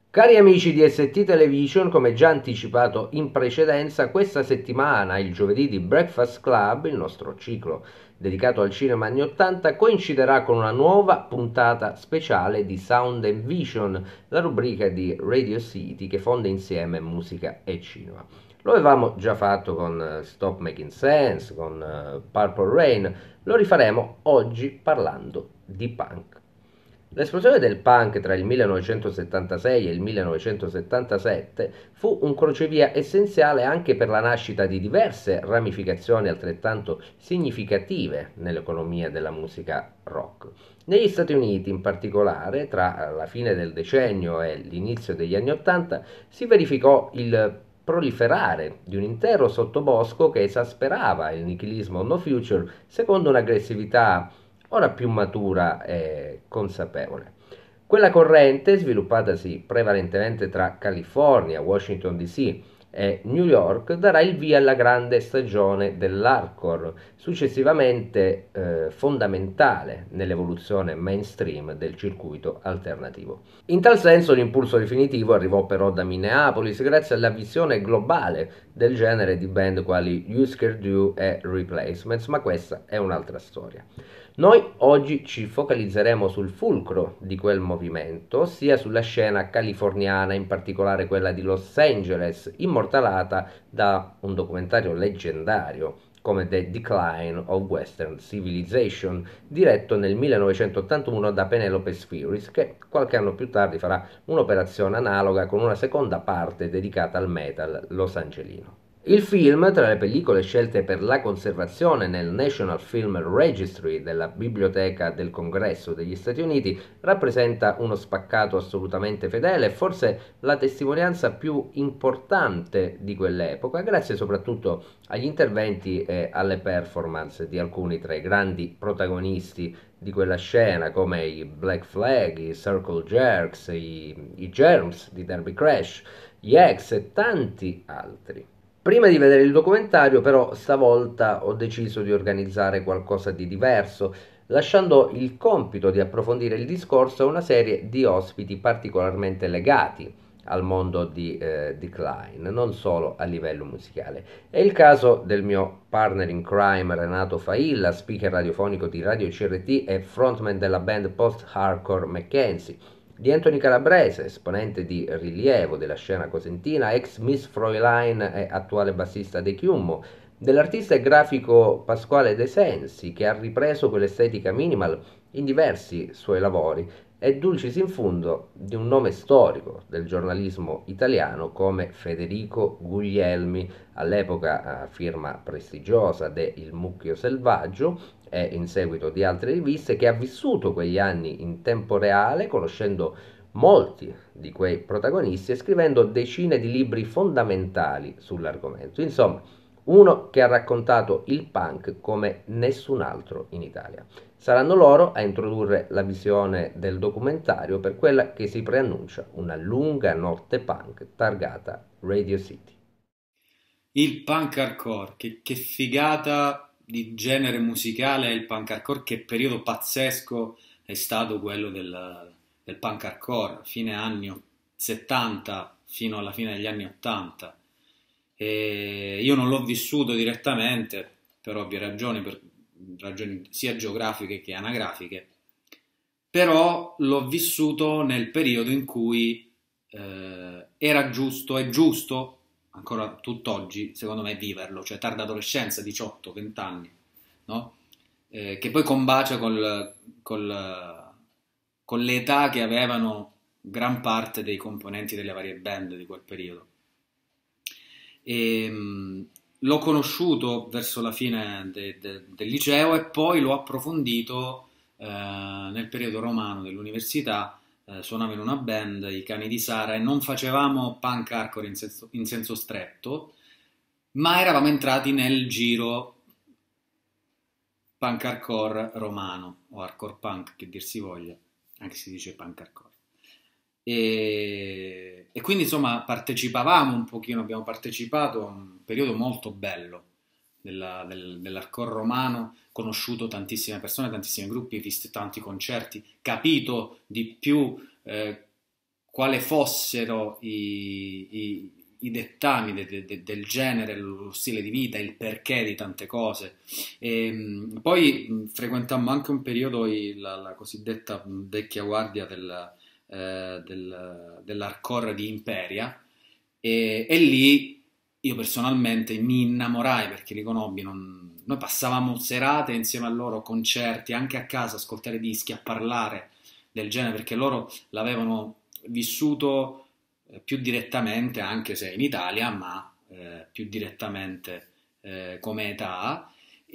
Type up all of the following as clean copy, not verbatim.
Cari amici di ST Television, come già anticipato in precedenza, questa settimana, il giovedì di Breakfast Club, il nostro ciclo dedicato al cinema anni 80, coinciderà con una nuova puntata speciale di Sound and Vision, la rubrica di Radio City che fonde insieme musica e cinema. Lo avevamo già fatto con Stop Making Sense, con Purple Rain, lo rifaremo oggi parlando di punk. L'esplosione del punk tra il 1976 e il 1977 fu un crocevia essenziale anche per la nascita di diverse ramificazioni altrettanto significative nell'economia della musica rock. Negli Stati Uniti, in particolare, tra la fine del decennio e l'inizio degli anni Ottanta, si verificò il proliferare di un intero sottobosco che esasperava il nichilismo no future secondo un'aggressività ora più matura e consapevole. Quella corrente, sviluppatasi prevalentemente tra California, Washington DC e New York, darà il via alla grande stagione dell'hardcore, successivamente fondamentale nell'evoluzione mainstream del circuito alternativo. In tal senso l'impulso definitivo arrivò però da Minneapolis grazie alla visione globale del genere di band quali Husker Du e Replacements, ma questa è un'altra storia. Noi oggi ci focalizzeremo sul fulcro di quel movimento, ossia sulla scena californiana, in particolare quella di Los Angeles, immortalata da un documentario leggendario come The Decline of Western Civilization, diretto nel 1981 da Penelope Spheris, che qualche anno più tardi farà un'operazione analoga con una seconda parte dedicata al metal losangelino. Il film, tra le pellicole scelte per la conservazione nel National Film Registry della Biblioteca del Congresso degli Stati Uniti, rappresenta uno spaccato assolutamente fedele e forse la testimonianza più importante di quell'epoca, grazie soprattutto agli interventi e alle performance di alcuni tra i grandi protagonisti di quella scena, come i Black Flag, i Circle Jerks, i Germs di Derby Crash, gli X e tanti altri. Prima di vedere il documentario, però, stavolta ho deciso di organizzare qualcosa di diverso, lasciando il compito di approfondire il discorso a una serie di ospiti particolarmente legati al mondo di Decline, non solo a livello musicale. È il caso del mio partner in crime Renato Failla, speaker radiofonico di Radio CRT e frontman della band post-hardcore Mackenzie, di Anthony Calabrese, esponente di rilievo della scena cosentina, ex Miss Fräulein e attuale bassista dei Chiummo, dell'artista e grafico Pasquale De Sensi, che ha ripreso quell'estetica minimal in diversi suoi lavori, e dulcis in fundo di un nome storico del giornalismo italiano come Federico Guglielmi, all'epoca firma prestigiosa de Il Mucchio Selvaggio, e in seguito di altre riviste, che ha vissuto quegli anni in tempo reale, conoscendo molti di quei protagonisti e scrivendo decine di libri fondamentali sull'argomento. Insomma, uno che ha raccontato il punk come nessun altro in Italia. Saranno loro a introdurre la visione del documentario per quella che si preannuncia una lunga notte punk targata Radio City. Il punk hardcore, che figata di genere musicale è il punk hardcore, che periodo pazzesco è stato quello del punk hardcore, fine anni 70 fino alla fine degli anni 80. E io non l'ho vissuto direttamente, per ovvie ragioni, per ragioni sia geografiche che anagrafiche, però l'ho vissuto nel periodo in cui era giusto, è giusto, ancora tutt'oggi, secondo me, viverlo, cioè tarda adolescenza, 18-20 anni, no? Che poi combacia con l'età che avevano gran parte dei componenti delle varie band di quel periodo. E, l'ho conosciuto verso la fine del liceo e poi l'ho approfondito nel periodo romano dell'università. Suonavo in una band, i Cani di Sara, e non facevamo punk hardcore in senso stretto, ma eravamo entrati nel giro punk hardcore romano, o hardcore punk che dir si voglia, anche se si dice punk hardcore. E quindi insomma partecipavamo un pochino, abbiamo partecipato a un periodo molto bello dell'hardcore romano, conosciuto tantissime persone, tantissimi gruppi, visto tanti concerti, capito di più quale fossero i dettami del genere, lo stile di vita, il perché di tante cose. Poi frequentammo anche un periodo la cosiddetta vecchia guardia dell'hardcore di Imperia, e lì io personalmente mi innamorai perché li conobbi. Noi passavamo serate insieme a loro, concerti, anche a casa, ascoltare dischi, a parlare del genere, perché loro l'avevano vissuto più direttamente, anche se in Italia, ma più direttamente come età.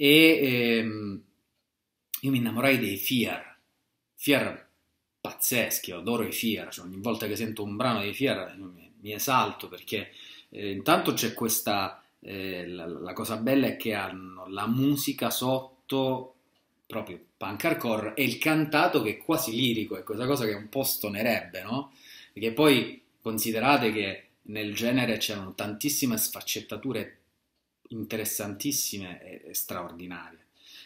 Io mi innamorai dei Fear pazzeschi, io adoro i Fear, cioè ogni volta che sento un brano dei Fear mi esalto, perché intanto c'è questa, la cosa bella è che hanno la musica sotto, proprio punk hardcore, e il cantato che è quasi lirico, è questa cosa che un po' stonerebbe, no? Perché poi considerate che nel genere c'erano tantissime sfaccettature interessantissime e straordinarie.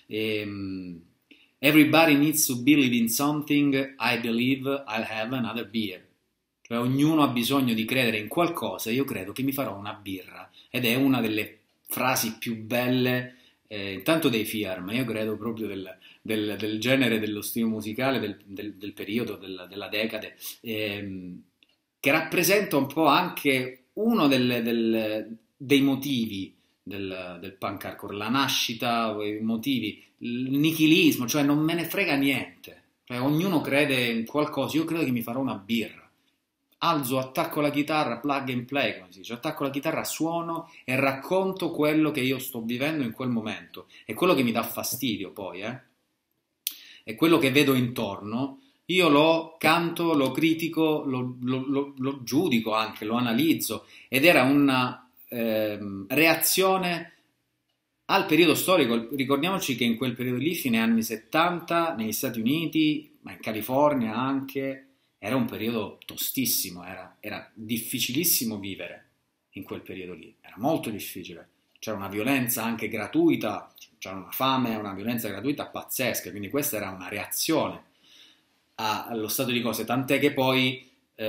Everybody needs to believe in something, I believe I'll have another beer. Cioè ognuno ha bisogno di credere in qualcosa, io credo che mi farò una birra. Ed è una delle frasi più belle, intanto dei Fear, ma io credo proprio del genere, dello stile musicale, del periodo, della decade, che rappresenta un po' anche uno dei motivi del punk hardcore, la nascita, i motivi, il nichilismo, cioè non me ne frega niente, cioè ognuno crede in qualcosa, io credo che mi farò una birra. Alzo, attacco la chitarra, plug and play, come si dice, attacco la chitarra, suono e racconto quello che io sto vivendo in quel momento. E quello che mi dà fastidio poi, è quello che vedo intorno. Io lo canto, lo critico, lo giudico anche, lo analizzo, ed era una reazione al periodo storico. Ricordiamoci che in quel periodo lì, fine anni 70, negli Stati Uniti, ma in California anche, era un periodo tostissimo, era difficilissimo vivere in quel periodo lì, era molto difficile. C'era una violenza anche gratuita, c'era una fame, una violenza gratuita pazzesca, quindi questa era una reazione allo stato di cose, tant'è che poi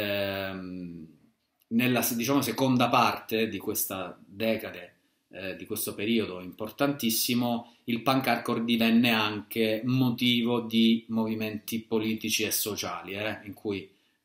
nella, diciamo, seconda parte di questa decade, di questo periodo importantissimo, il punk hardcore divenne anche motivo di movimenti politici e sociali, in cui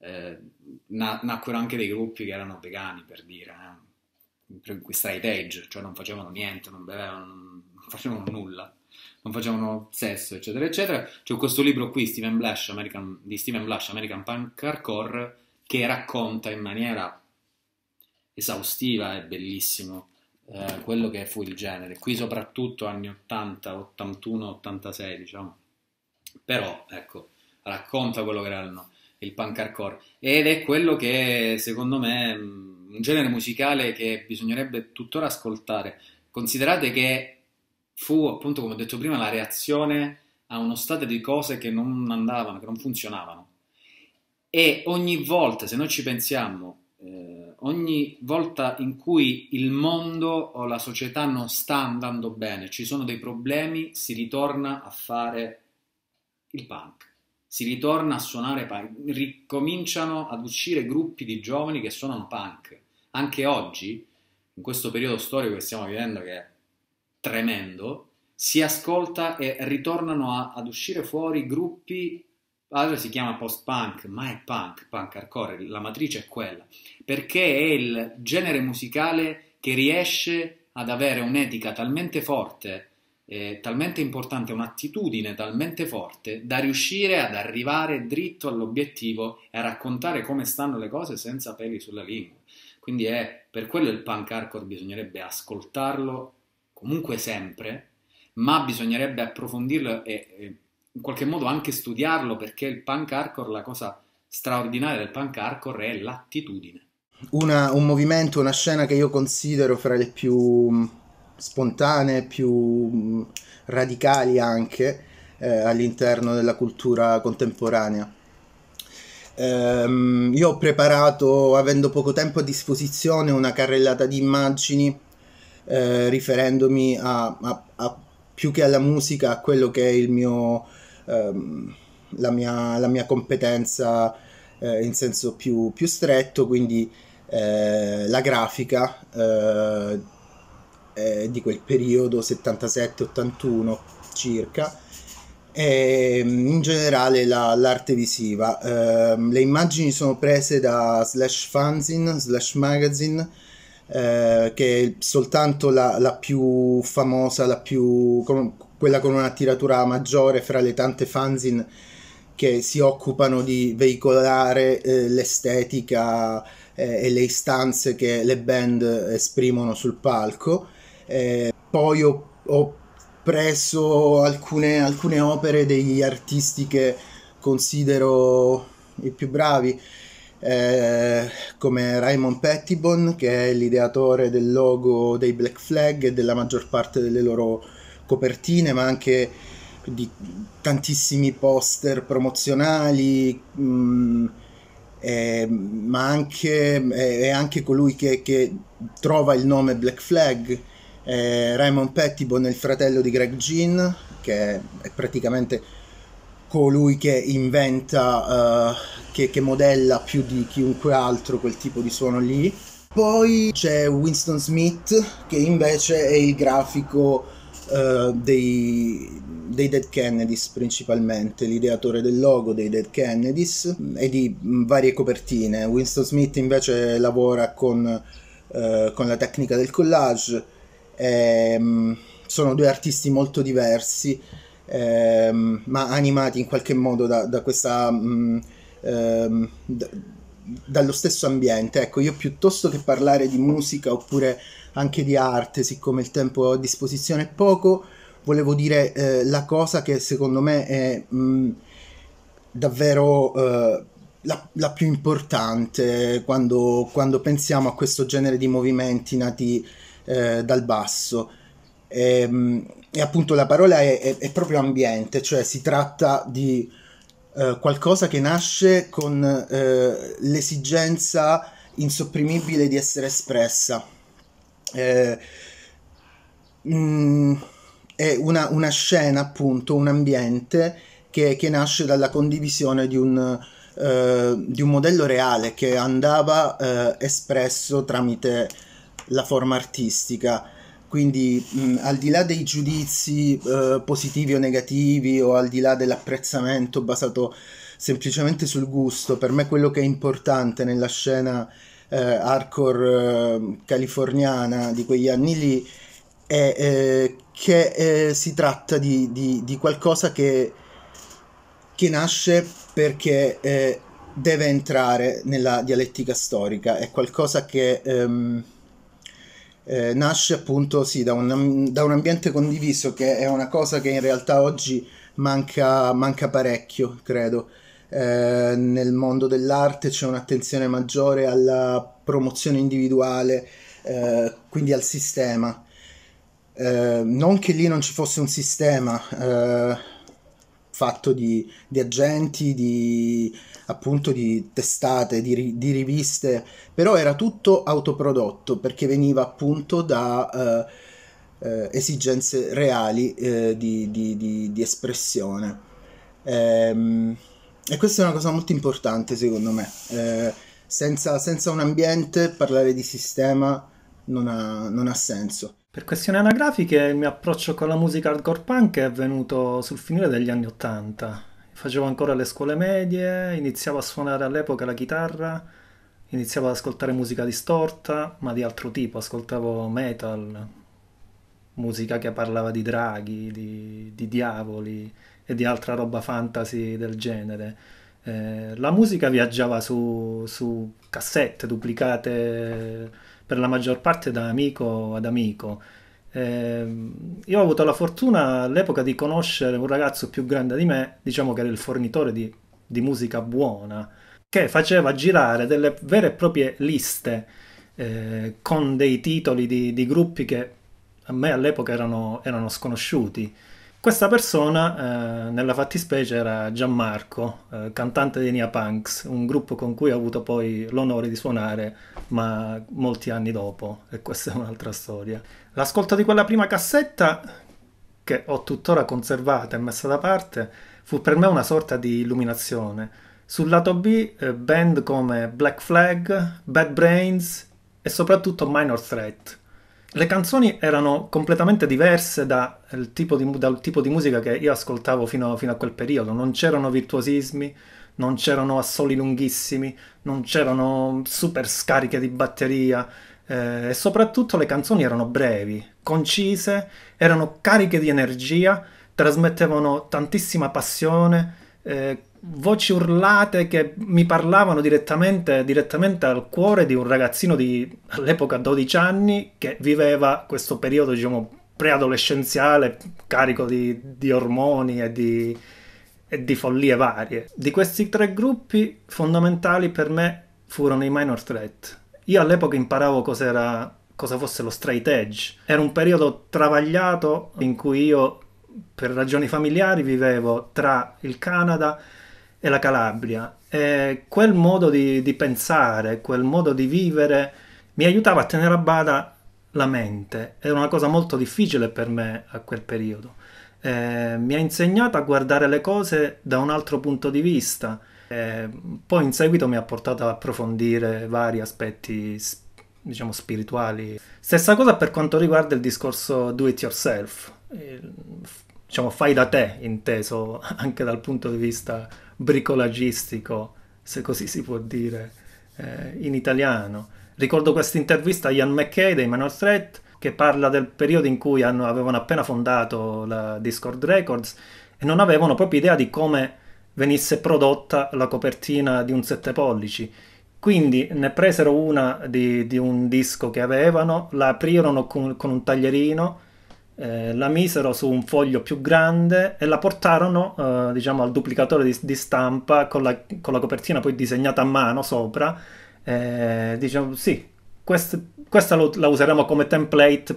nacquero anche dei gruppi che erano vegani, per dire, straight edge, cioè non facevano niente, non bevevano, non facevano nulla, non facevano sesso, eccetera, eccetera. C'è questo libro qui, di Steven Blush, American Punk Hardcore, che racconta in maniera esaustiva e bellissimo quello che fu il genere, qui soprattutto anni 80, 81, 86, diciamo. Però, ecco, racconta quello che era il punk hardcore, ed è quello che, secondo me, un genere musicale che bisognerebbe tuttora ascoltare. Considerate che fu, appunto, come ho detto prima, la reazione a uno stato di cose che non andavano, che non funzionavano. E ogni volta, se noi ci pensiamo, ogni volta in cui il mondo o la società non sta andando bene, ci sono dei problemi, si ritorna a fare il punk, si ritorna a suonare punk, ricominciano ad uscire gruppi di giovani che suonano punk. Anche oggi, in questo periodo storico che stiamo vivendo, che è tremendo, si ascolta e ritornano ad uscire fuori gruppi. Allora si chiama post-punk, ma è punk hardcore, la matrice è quella, perché è il genere musicale che riesce ad avere un'etica talmente forte, talmente importante, un'attitudine talmente forte da riuscire ad arrivare dritto all'obiettivo e a raccontare come stanno le cose senza peli sulla lingua. Quindi è per quello il punk hardcore bisognerebbe ascoltarlo comunque sempre, ma bisognerebbe approfondirlo e in qualche modo anche studiarlo, perché il punk hardcore, la cosa straordinaria del punk hardcore è l'attitudine. Un movimento, una scena che io considero fra le più spontanee, più radicali anche all'interno della cultura contemporanea. Io ho preparato, avendo poco tempo a disposizione, una carrellata di immagini riferendomi a più che alla musica, a quello che è il mio la mia competenza in senso più stretto, quindi la grafica di quel periodo 77-81 circa, e in generale l'arte visiva. Le immagini sono prese da Slash Fanzine, Slash Magazine, che è soltanto la più famosa, quella con una tiratura maggiore fra le tante fanzine che si occupano di veicolare l'estetica e le istanze che le band esprimono sul palco. Poi ho preso alcune opere degli artisti che considero i più bravi, come Raymond Pettibon, che è l'ideatore del logo dei Black Flag e della maggior parte delle loro copertine, ma anche di tantissimi poster promozionali, è anche colui che trova il nome Black Flag. Raymond Pettibon è il fratello di Greg Ginn, che è praticamente colui che inventa, che modella più di chiunque altro quel tipo di suono lì. Poi c'è Winston Smith, che invece è il grafico dei Dead Kennedys, principalmente l'ideatore del logo dei Dead Kennedys e di varie copertine. Winston Smith invece lavora con la tecnica del collage. Sono due artisti molto diversi, ma animati in qualche modo da questa dallo stesso ambiente. Ecco, io piuttosto che parlare di musica oppure anche di arte, siccome il tempo a disposizione è poco, volevo dire la cosa che secondo me è davvero la più importante quando pensiamo a questo genere di movimenti nati dal basso. E appunto la parola è proprio ambiente, cioè si tratta di qualcosa che nasce con l'esigenza insopprimibile di essere espressa. È una scena, appunto, un ambiente che nasce dalla condivisione di un modello reale che andava espresso tramite la forma artistica. Quindi al di là dei giudizi positivi o negativi, o al di là dell'apprezzamento basato semplicemente sul gusto, per me quello che è importante nella scena hardcore californiana di quegli anni lì è che si tratta di qualcosa che nasce perché deve entrare nella dialettica storica. È qualcosa che nasce appunto sì da un ambiente condiviso, che è una cosa che in realtà oggi manca parecchio, credo. Nel mondo dell'arte c'è un'attenzione maggiore alla promozione individuale, quindi al sistema. Non che lì non ci fosse un sistema fatto di agenti, appunto di testate, di riviste, però era tutto autoprodotto perché veniva appunto da esigenze reali di espressione. E questa è una cosa molto importante secondo me. Senza un ambiente parlare di sistema non ha senso. Per questioni anagrafiche il mio approccio con la musica hardcore punk è venuto sul finire degli anni '80. Facevo ancora le scuole medie, iniziavo a suonare all'epoca la chitarra, iniziavo ad ascoltare musica distorta, ma di altro tipo, ascoltavo metal, musica che parlava di draghi, di diavoli e di altra roba fantasy del genere. La musica viaggiava su cassette duplicate per la maggior parte da amico ad amico. Io ho avuto la fortuna all'epoca di conoscere un ragazzo più grande di me, diciamo che era il fornitore di musica buona, che faceva girare delle vere e proprie liste con dei titoli di gruppi che a me all'epoca erano sconosciuti. Questa persona, nella fattispecie, era Gianmarco, cantante dei Neapunks, un gruppo con cui ho avuto poi l'onore di suonare, ma molti anni dopo, e questa è un'altra storia. L'ascolto di quella prima cassetta, che ho tuttora conservata e messa da parte, fu per me una sorta di illuminazione. Sul lato B, band come Black Flag, Bad Brains e soprattutto Minor Threat. Le canzoni erano completamente diverse dal tipo di musica che io ascoltavo fino a quel periodo. Non c'erano virtuosismi, non c'erano assoli lunghissimi, non c'erano super scariche di batteria, e soprattutto le canzoni erano brevi, concise, erano cariche di energia, trasmettevano tantissima passione, voci urlate che mi parlavano direttamente al cuore di un ragazzino di all'epoca 12 anni che viveva questo periodo, diciamo, preadolescenziale, carico di ormoni e di follie varie. Di questi tre gruppi fondamentali per me furono i Minor Threat. Io all'epoca imparavo cosa fosse lo straight edge. Era un periodo travagliato in cui io, per ragioni familiari, vivevo tra il Canada e la Calabria, e quel modo di pensare, quel modo di vivere mi aiutava a tenere a bada la mente. Era una cosa molto difficile per me a quel periodo. Mi ha insegnato a guardare le cose da un altro punto di vista. Poi in seguito mi ha portato ad approfondire vari aspetti, diciamo, spirituali. Stessa cosa per quanto riguarda il discorso do it yourself, diciamo fai da te, inteso anche dal punto di vista bricolagistico, se così si può dire, in italiano. Ricordo questa intervista a Ian McKay dei Minor Threat che parla del periodo in cui avevano appena fondato la Dischord Records e non avevano proprio idea di come venisse prodotta la copertina di un 7 pollici. Quindi ne presero una di un disco che avevano, la aprirono con un taglierino, la misero su un foglio più grande e la portarono, diciamo, al duplicatore di stampa con la copertina poi disegnata a mano sopra. Diciamo, sì, questa la useremo come template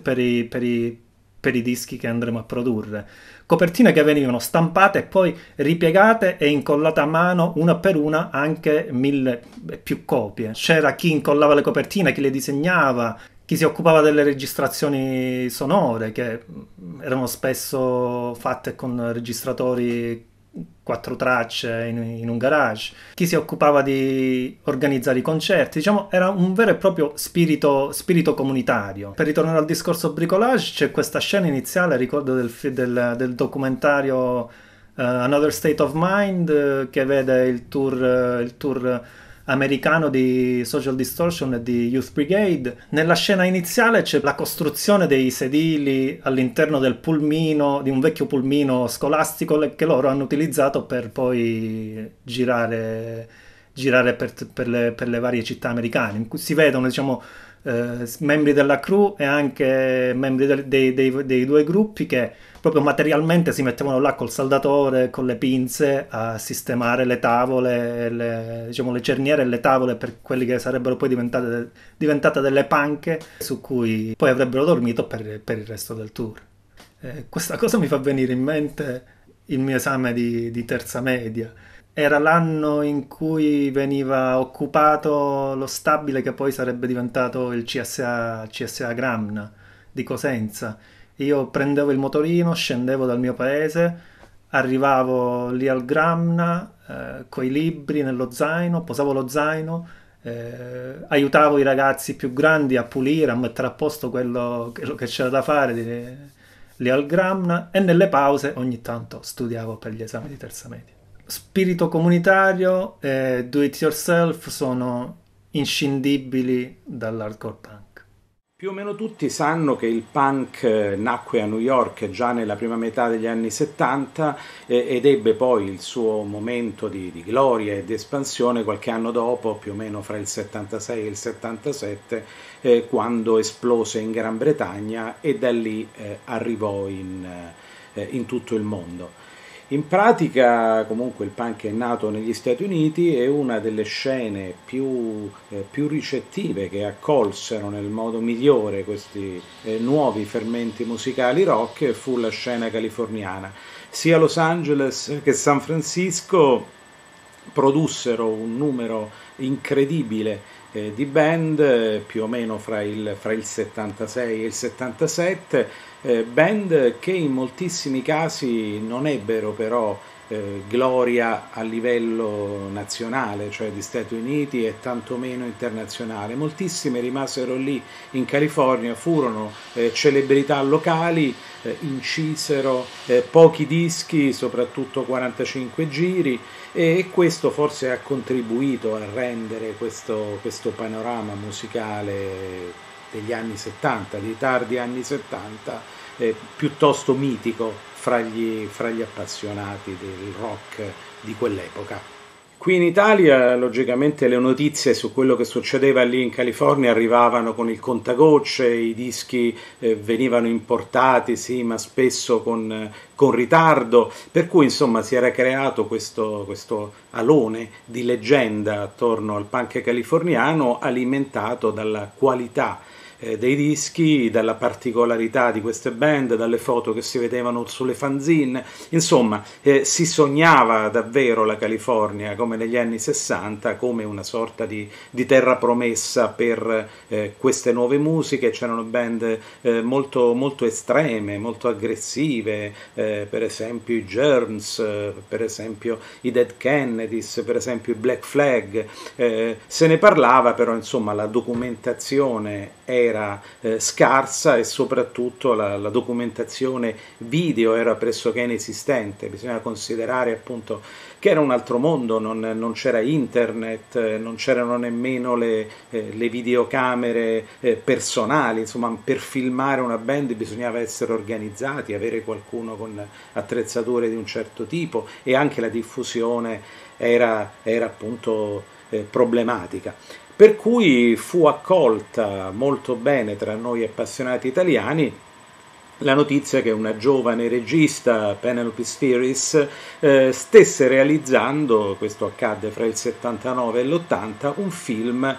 per i dischi che andremo a produrre. Copertine che venivano stampate e poi ripiegate e incollate a mano una per una, anche 1000 e più copie. C'era chi incollava le copertine, chi le disegnava, chi si occupava delle registrazioni sonore, che erano spesso fatte con registratori 4 tracce in un garage, chi si occupava di organizzare i concerti. Diciamo, era un vero e proprio spirito comunitario. Per ritornare al discorso bricolage, c'è questa scena iniziale, ricordo del documentario Another State of Mind, che vede il tour americano di Social Distortion e di Youth Brigade. Nella scena iniziale c'è la costruzione dei sedili all'interno del pulmino, di un vecchio pulmino scolastico che loro hanno utilizzato per poi girare per le varie città americane, in cui si vedono, diciamo, membri della crew e anche membri dei due gruppi che proprio materialmente si mettevano là col saldatore, con le pinze a sistemare le tavole, diciamo, le cerniere e le tavole per quelli che sarebbero poi diventate delle panche su cui poi avrebbero dormito per il resto del tour. Questa cosa mi fa venire in mente il mio esame di terza media. Era l'anno in cui veniva occupato lo stabile che poi sarebbe diventato il CSA Gramna di Cosenza. Io prendevo il motorino, scendevo dal mio paese, arrivavo lì al Gramna coi libri nello zaino, posavo lo zaino, aiutavo i ragazzi più grandi a pulire, a mettere a posto quello che c'era da fare lì al Gramna, e nelle pause ogni tanto studiavo per gli esami di terza media. Spirito comunitario e do it yourself sono inscindibili dall'hardcore punk. Più o meno tutti sanno che il punk nacque a New York già nella prima metà degli anni 70 ed ebbe poi il suo momento di gloria e di espansione qualche anno dopo, più o meno fra il 76 e il 77, quando esplose in Gran Bretagna e da lì arrivò in tutto il mondo. In pratica, comunque, il punk è nato negli Stati Uniti e una delle scene più ricettive che accolsero nel modo migliore questi nuovi fermenti musicali rock fu la scena californiana. Sia Los Angeles che San Francisco produssero un numero incredibile di band, più o meno fra il 76 e il 77, band che in moltissimi casi non ebbero però gloria a livello nazionale, cioè di Stati Uniti, e tantomeno internazionale. Moltissime rimasero lì in California, furono celebrità locali, incisero pochi dischi, soprattutto 45 giri, e questo forse ha contribuito a rendere questo panorama musicale degli anni 70, dei tardi anni 70, piuttosto mitico fra gli appassionati del rock di quell'epoca. Qui in Italia, logicamente, le notizie su quello che succedeva lì in California arrivavano con il contagocce, i dischi venivano importati, sì, ma spesso con ritardo, per cui insomma si era creato questo alone di leggenda attorno al punk californiano, alimentato dalla qualità dei dischi, dalla particolarità di queste band, dalle foto che si vedevano sulle fanzine. Insomma, si sognava davvero la California, come negli anni 60, come una sorta di terra promessa per queste nuove musiche. C'erano band molto, molto estreme, molto aggressive, per esempio i Germs, per esempio i Dead Kennedys, per esempio i Black Flag. Se ne parlava, però insomma la documentazione era scarsa, e soprattutto la documentazione video era pressoché inesistente. Bisogna considerare appunto che era un altro mondo, non c'era internet, non c'erano nemmeno le videocamere personali. Insomma, per filmare una band bisognava essere organizzati, avere qualcuno con attrezzature di un certo tipo, e anche la diffusione era appunto problematica. Per cui fu accolta molto bene tra noi appassionati italiani la notizia che una giovane regista, Penelope Spheeris, stesse realizzando, questo accadde fra il 79 e l'80, un film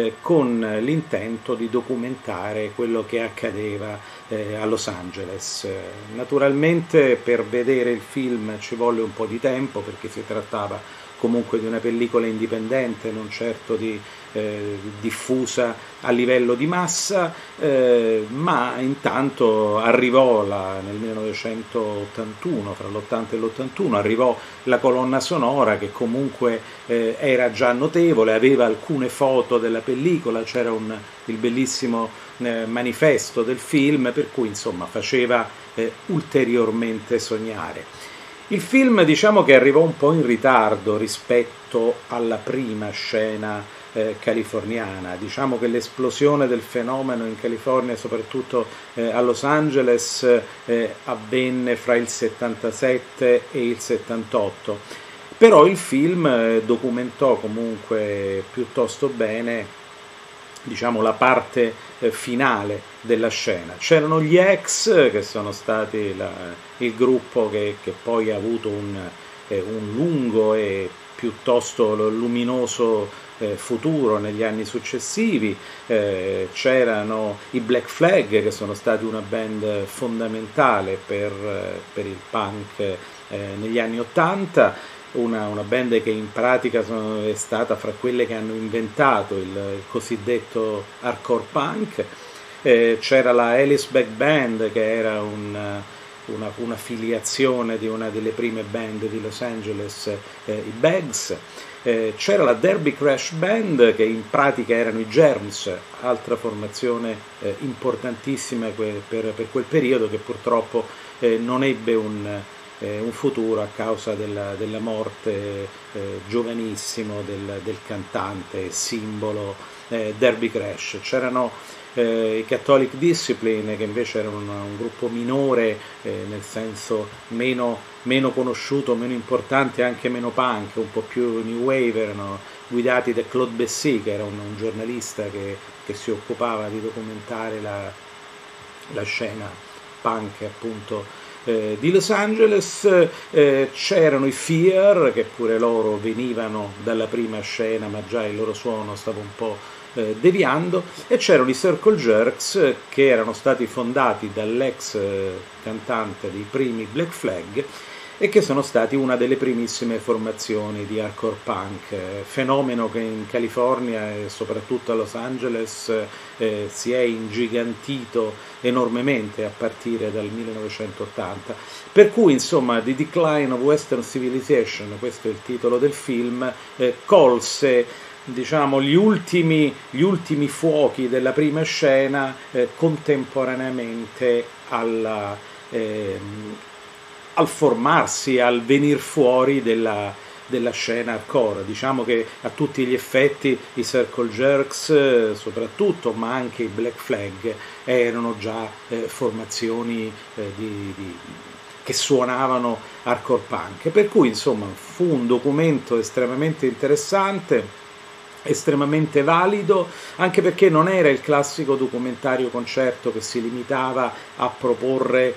con l'intento di documentare quello che accadeva a Los Angeles. Naturalmente per vedere il film ci volle un po' di tempo, perché si trattava comunque di una pellicola indipendente, non certo diffusa a livello di massa, ma intanto arrivò nel 1981, fra l'80 e l'81, arrivò la colonna sonora, che comunque era già notevole, aveva alcune foto della pellicola, c'era il bellissimo manifesto del film, per cui insomma faceva ulteriormente sognare. Il film, diciamo che arrivò un po' in ritardo rispetto alla prima scena californiana. Diciamo che l'esplosione del fenomeno in California, soprattutto a Los Angeles, avvenne fra il 77 e il 78. Però il film documentò comunque piuttosto bene, diciamo, la parte finale della scena. C'erano gli X, che sono stati il gruppo che poi ha avuto un lungo e piuttosto luminoso futuro negli anni successivi. C'erano i Black Flag, che sono stati una band fondamentale per il punk negli anni 80, una band che in pratica è stata fra quelle che hanno inventato il cosiddetto hardcore punk. C'era la Alice Back Band, che era una filiazione di una delle prime band di Los Angeles, i Bags. C'era la Derby Crash Band, che in pratica erano i Germs, altra formazione importantissima per quel periodo, che purtroppo non ebbe un futuro a causa della morte giovanissimo del cantante simbolo Derby Crash. C'erano i Catholic Discipline, che invece erano un gruppo minore, nel senso meno conosciuto, meno importante, anche meno punk, un po' più new wave. Erano guidati da Claude Bessy, che era un giornalista che si occupava di documentare la scena punk appunto di Los Angeles. C'erano i Fear, che pure loro venivano dalla prima scena, ma già il loro suono stava un po' deviando, e c'erano i Circle Jerks, che erano stati fondati dall'ex cantante dei primi Black Flag, e che sono stati una delle primissime formazioni di hardcore punk, fenomeno che in California e soprattutto a Los Angeles si è ingigantito enormemente a partire dal 1980. Per cui insomma The Decline of Western Civilization, questo è il titolo del film, colse diciamo gli ultimi fuochi della prima scena contemporaneamente al formarsi, al venir fuori della scena hardcore. Diciamo che a tutti gli effetti i Circle Jerks soprattutto, ma anche i Black Flag erano già formazioni che suonavano hardcore punk, per cui insomma fu un documento estremamente interessante, estremamente valido, anche perché non era il classico documentario concerto che si limitava a proporre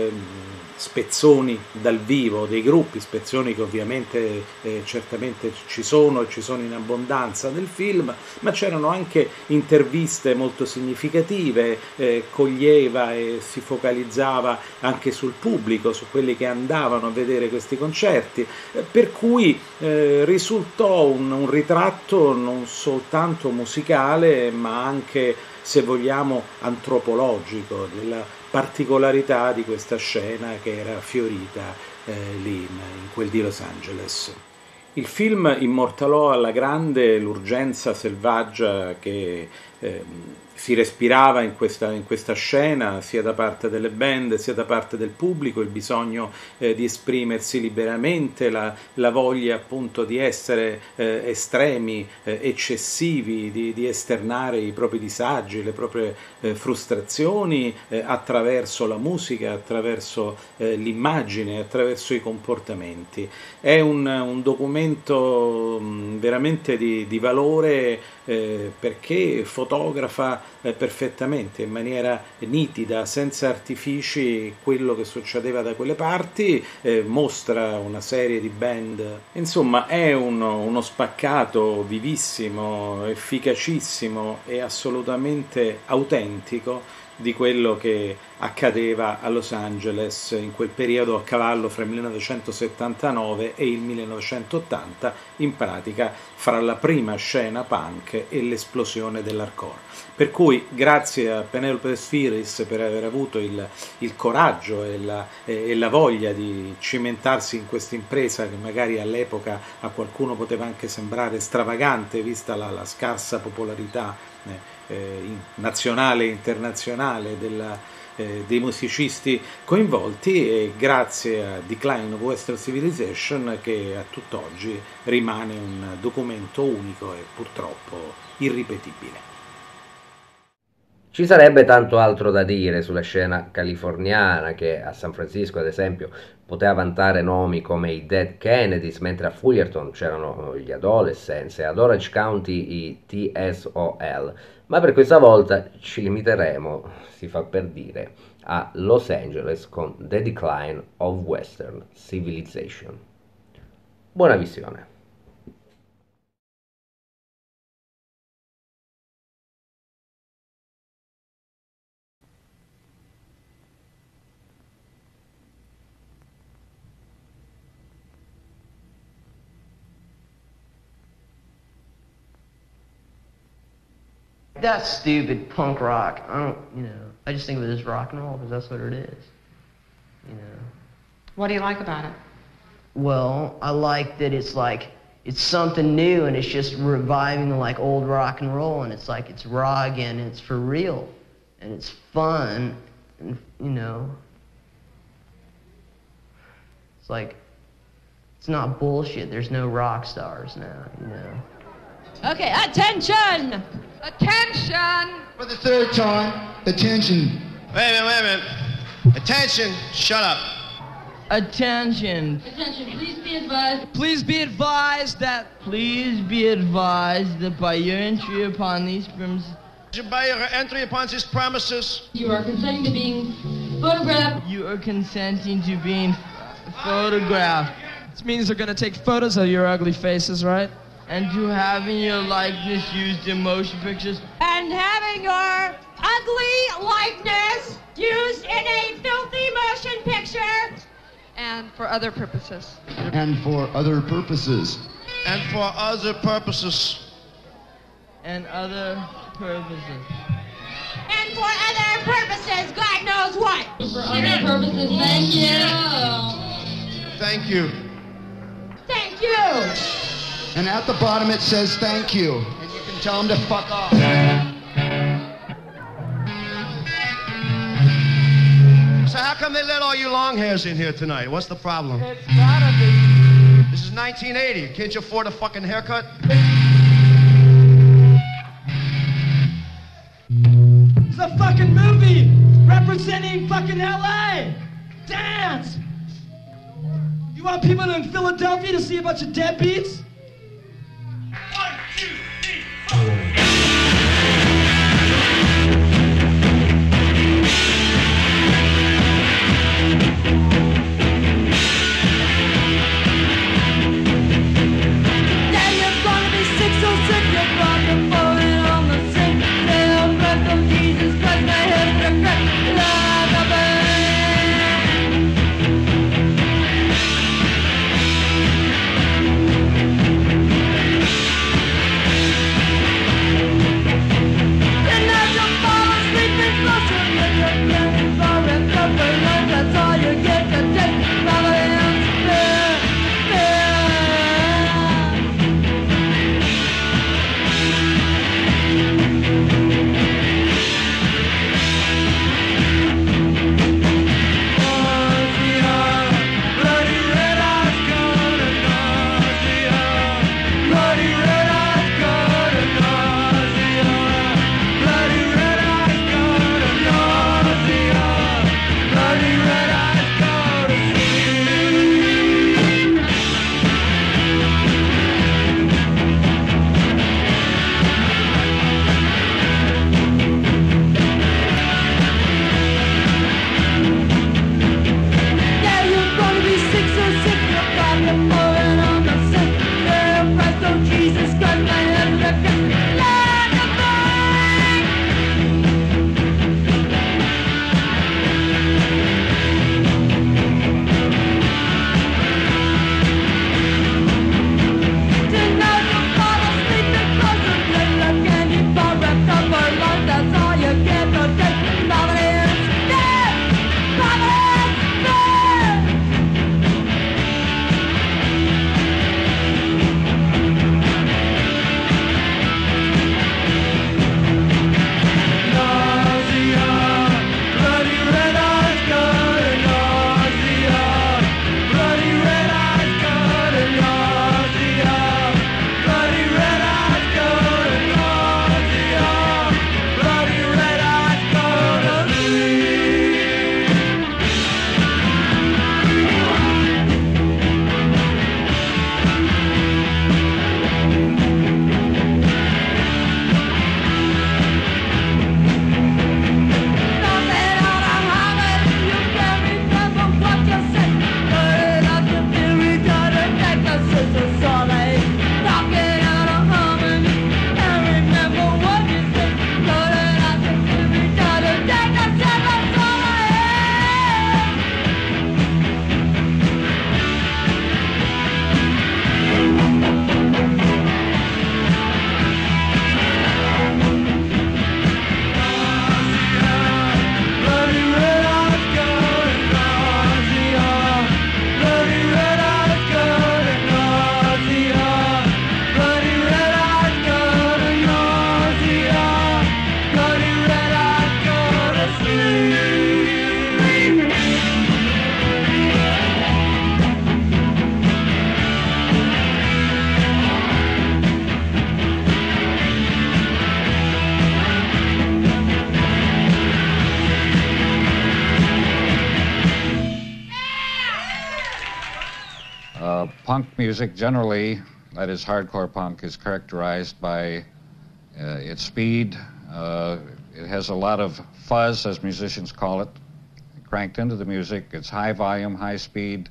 spezzoni dal vivo dei gruppi, spezzoni che ovviamente certamente ci sono e ci sono in abbondanza nel film, ma c'erano anche interviste molto significative, coglieva e si focalizzava anche sul pubblico, su quelli che andavano a vedere questi concerti, per cui risultò un ritratto non soltanto musicale ma anche, se vogliamo, antropologico della particolarità di questa scena che era fiorita lì in quel di Los Angeles. Il film immortalò alla grande l'urgenza selvaggia che si respirava in questa scena, sia da parte delle band sia da parte del pubblico, il bisogno di esprimersi liberamente, la voglia appunto di essere estremi, eccessivi, di esternare i propri disagi, le proprie frustrazioni attraverso la musica, attraverso l'immagine, attraverso i comportamenti. È un documento veramente di valore perché fotografa perfettamente, in maniera nitida, senza artifici, quello che succedeva da quelle parti, mostra una serie di band, insomma è uno spaccato vivissimo, efficacissimo e assolutamente autentico di quello che accadeva a Los Angeles in quel periodo a cavallo fra il 1979 e il 1980, in pratica fra la prima scena punk e l'esplosione dell'hardcore. Per cui grazie a Penelope Spheeris per aver avuto il coraggio e la voglia di cimentarsi in questa impresa che magari all'epoca a qualcuno poteva anche sembrare stravagante vista la scarsa popolarità nazionale e internazionale dei musicisti coinvolti, e grazie a Decline of Western Civilization che a tutt'oggi rimane un documento unico e purtroppo irripetibile. Ci sarebbe tanto altro da dire sulla scena californiana, che a San Francisco ad esempio poteva vantare nomi come i Dead Kennedys, mentre a Fullerton c'erano gli Adolescents e ad Orange County i TSOL, ma per questa volta ci limiteremo, si fa per dire, a Los Angeles con The Decline of Western Civilization. Buona visione. That's stupid punk rock. I just think of it as rock and roll because that's what it is. What do you like about it? Well, I like that it's something new and it's just reviving like old rock and roll, and it's like it's raw again and it's for real and it's fun and it's like it's not bullshit. There's no rock stars now, Okay, attention! Attention! For the third time, attention. Wait a minute. Attention, shut up. Attention. Attention, please be advised. Please be advised that by your entry upon these premises, By your entry upon these premises, You are consenting to being photographed. you are consenting to being photographed This means they're gonna take photos of your ugly faces, right? and to having your likeness used in motion pictures And having your ugly likeness used in a filthy motion picture And for other purposes. And for other purposes. And for other purposes. And other purposes. And for other purposes, God knows what. For other purposes, thank you. Thank you. Thank you. And at the bottom it says thank you. And you can tell them to fuck off. So how come they let all you long hairs in here tonight? What's the problem? It's gotta be. This is 1980. Can't you afford a fucking haircut? It's a fucking movie representing fucking LA. Dance. You want people in Philadelphia to see a bunch of deadbeats? 1, 2, 3, 4. Punk music generally, that is hardcore punk, is characterized by its speed. It has a lot of fuzz, as musicians call it, cranked into the music. It's high volume, high speed,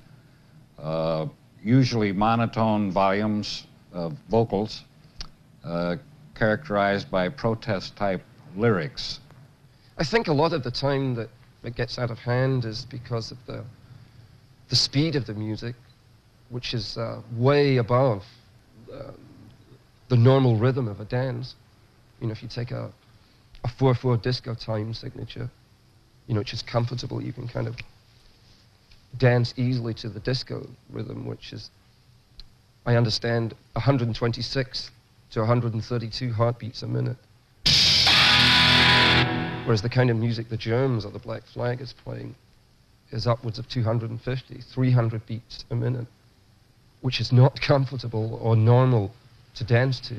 usually monotone volumes of vocals, characterized by protest-type lyrics. I think a lot of the time that it gets out of hand is because of the the speed of the music, which is way above the normal rhythm of a dance. You know, if you take a 4/4 disco time signature, you know, which is comfortable, you can kind of dance easily to the disco rhythm, which is, I understand, 126 to 132 heartbeats a minute. Whereas the kind of music the Germs or the Black Flag is playing is upwards of 250, 300 beats a minute, which is not comfortable or normal to dance to.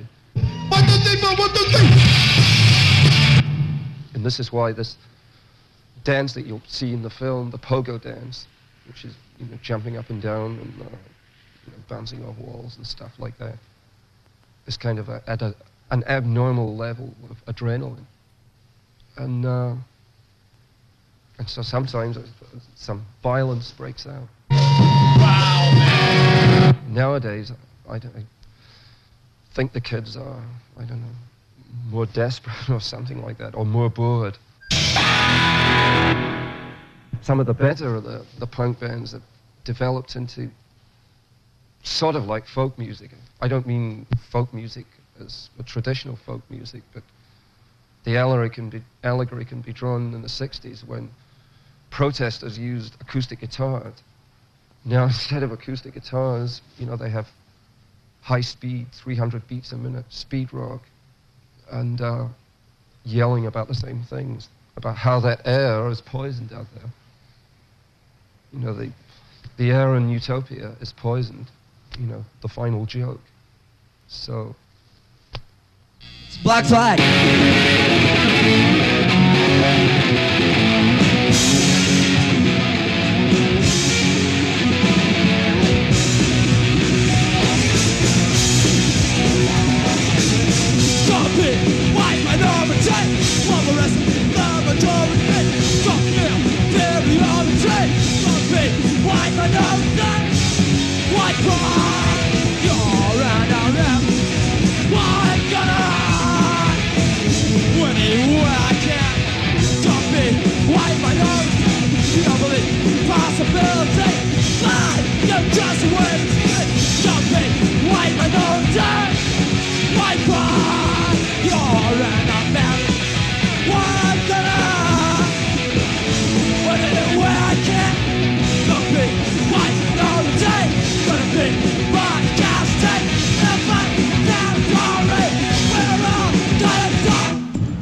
And this is why this dance that you'll see in the film, the pogo dance, which is, you know, jumping up and down and you know, bouncing off walls and stuff like that, is kind of at an abnormal level of adrenaline. And so sometimes some violence breaks out. Wow, man. Nowadays, I think the kids are, I don't know, more desperate or something like that, or more bored. Some of the better of the punk bands have developed into sort of like folk music. I don't mean folk music as a traditional folk music, but the allegory can be drawn in the 60s when protesters used acoustic guitars. Now, instead of acoustic guitars, you know, they have high speed, 300 beats a minute, speed rock, and yelling about the same things, about how that air is poisoned out there. You know, the air in Utopia is poisoned, you know, the final joke. So... It's Black Flag. White minority, while the rest of the majority. Fuck him, very on the train. White minority, white pride. You're out of white gunner. Anywhere I can, don't be white minority. You don't believe possibility, but you're just waiting. Don't be white minority, white pride. You're an American, white gunner. Anywhere I can, don't be white minority. Gonna be broadcasting in my territory. We're all gonna die.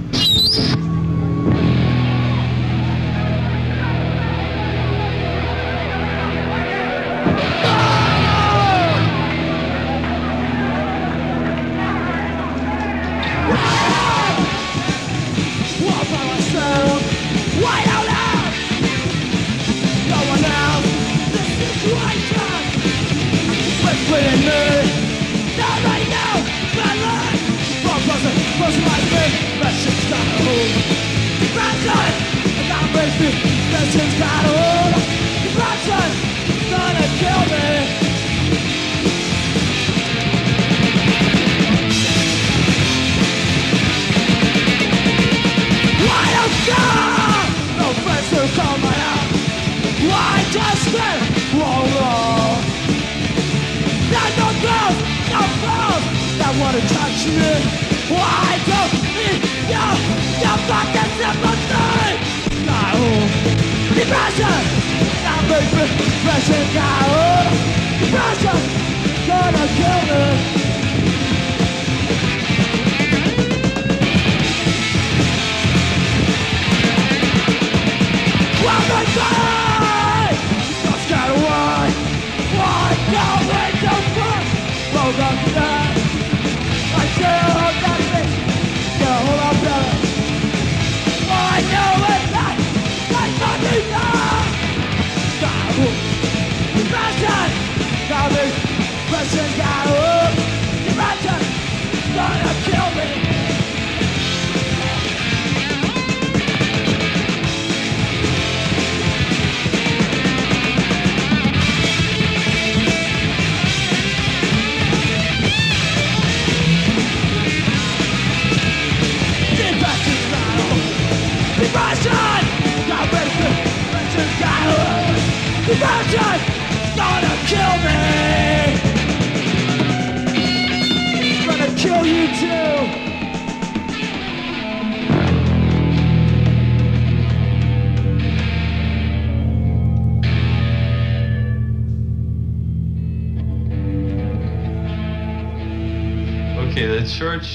Within me, not right now, bad luck. Wrong person, person like me, that shit's gotta hold. Depression, I gotta break me, that shit's gotta hold. Depression, gonna kill me. Why don't God? No friends to call my out. Why just stay? Whoa. There's no girls that wanna touch me. Why don't need your fucking sympathy? No. Depression, that makes me depression, God. Depression, gonna kill me. Well, my God, just got away. Why don't we do first? Roll up the night. I still got it. Yeah, hold on, brother. I know it's not. That's fucking not. Depression. Got me. Depression got up. kill you too. Okay, the church,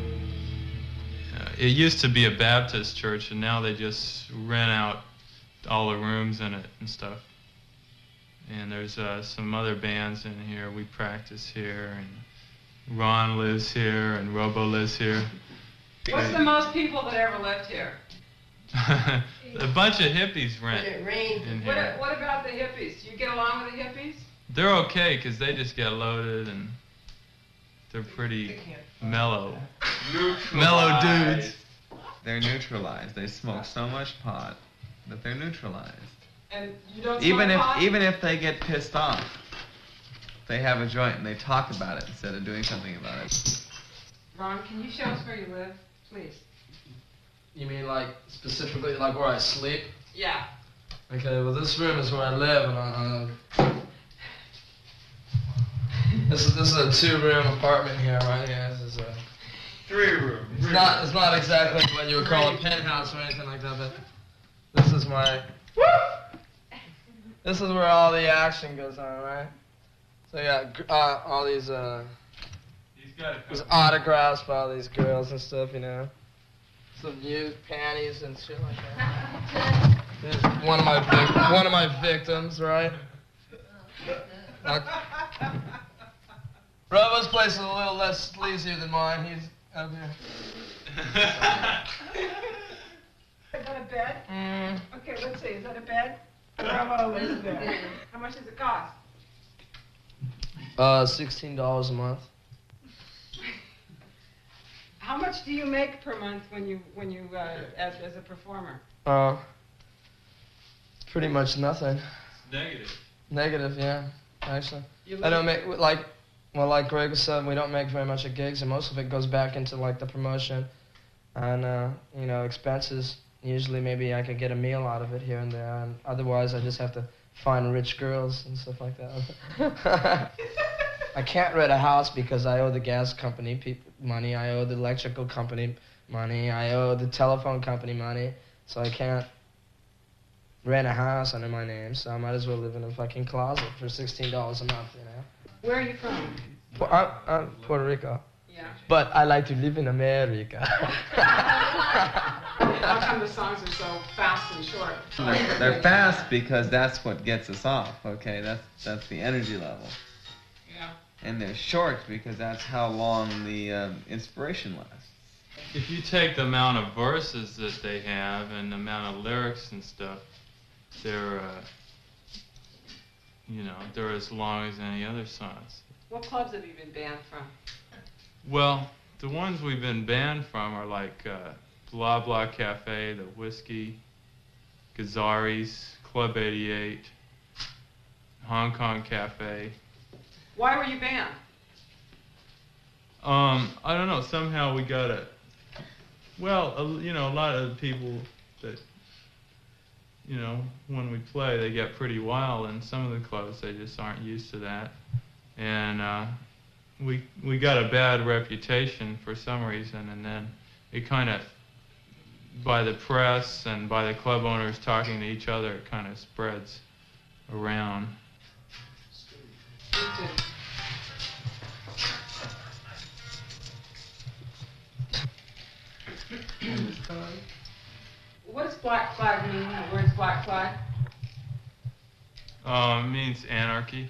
it used to be a Baptist church, and now they just rent out all the rooms in it and stuff. And there's some other bands in here. We practice here, and Ron lives here, and Robo lives here. What's the most people that ever lived here? A bunch of hippies rent in here. What about the hippies? Do you get along with the hippies? They're okay, because they just get loaded, and they're pretty mellow. Mellow dudes. They're neutralized. They smoke so much pot that they're neutralized. And you don't Even smoke pot? even if they get pissed off, they have a joint and they talk about it instead of doing something about it. Ron, can you show us where you live, please? You mean like specifically like where I sleep? Yeah. Okay, well this room is where I live, and this is a 2-room apartment here, right here. This is a 3-room. It's not exactly what you would call a penthouse or anything like that, but this is my. This is where all the action goes on, right? So yeah, all these autographs by all these girls and stuff, you know. Some used panties and shit like that. There's one of my victims, right? Robo's place is a little less sleazier than mine. He's up here. Is that a bed? Okay, let's see. Is that a bed? Bravo, is a bed. How much does it cost? $16 a month. How much do you make per month when you as a performer? Pretty much nothing. Negative. Negative, yeah. Actually, I don't make like Greg said, we don't make very much at gigs, and most of it goes back into like the promotion and expenses. Usually, maybe I could get a meal out of it here and there, and otherwise, I just have to find rich girls and stuff like that. I can't rent a house because I owe the gas company money, I owe the electrical company money, I owe the telephone company money, so I can't rent a house under my name, so I might as well live in a fucking closet for $16 a month, you know. Where are you from? I'm Puerto Rico. Yeah. But I like to live in America. How come the songs are so fast and short? They're fast because that's what gets us off, okay? That's the energy level. Yeah. And they're short because that's how long the inspiration lasts. If you take the amount of verses that they have and the amount of lyrics and stuff, they're as long as any other songs. What clubs have you been banned from? Well, the ones we've been banned from are like Blah Blah Cafe, The Whiskey, Gazzari's, Club 88, Hong Kong Cafe. Why were you banned? I don't know. Somehow we got it. Well, a lot of the people that, when we play, they get pretty wild, and some of the clubs, they just aren't used to that. And we got a bad reputation for some reason, and then it kind of, by the press and by the club owners talking to each other, it kind of spreads around. What does Black Flag mean? The words Black Flag? It means anarchy.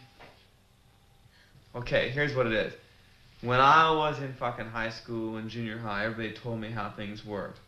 Okay, here's what it is. When I was in fucking high school and junior high, everybody told me how things worked.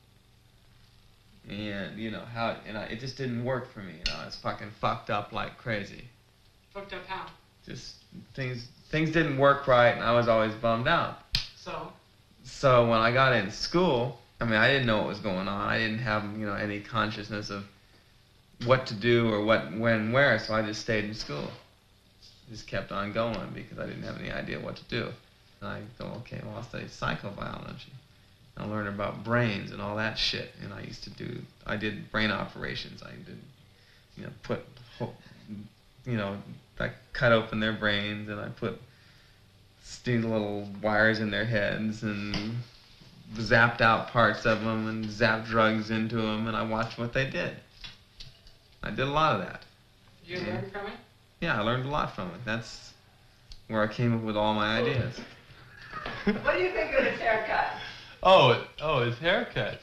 And, it just didn't work for me, it's fucking fucked up like crazy. Fucked up how? Just things didn't work right, and I was always bummed out. So when I got in school, I didn't know what was going on. I didn't have, any consciousness of what to do or what, when, where, so I just stayed in school. Just kept on going because I didn't have any idea what to do. And I thought, okay, well, I'll study psychobiology. I'll learn about brains and all that shit. And I did brain operations. I did, I cut open their brains and I put these little wires in their heads and zapped out parts of them and zapped drugs into them, and I watched what they did. I did a lot of that. You learned from it? Yeah, I learned a lot from it. That's where I came up with all my ideas. What do you think of his haircut? Oh, his haircut.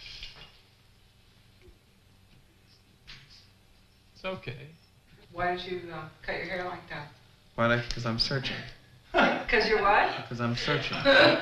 It's okay. Why don't you cut your hair like that? Why? Because I'm searching. Because you're what? Because I'm searching.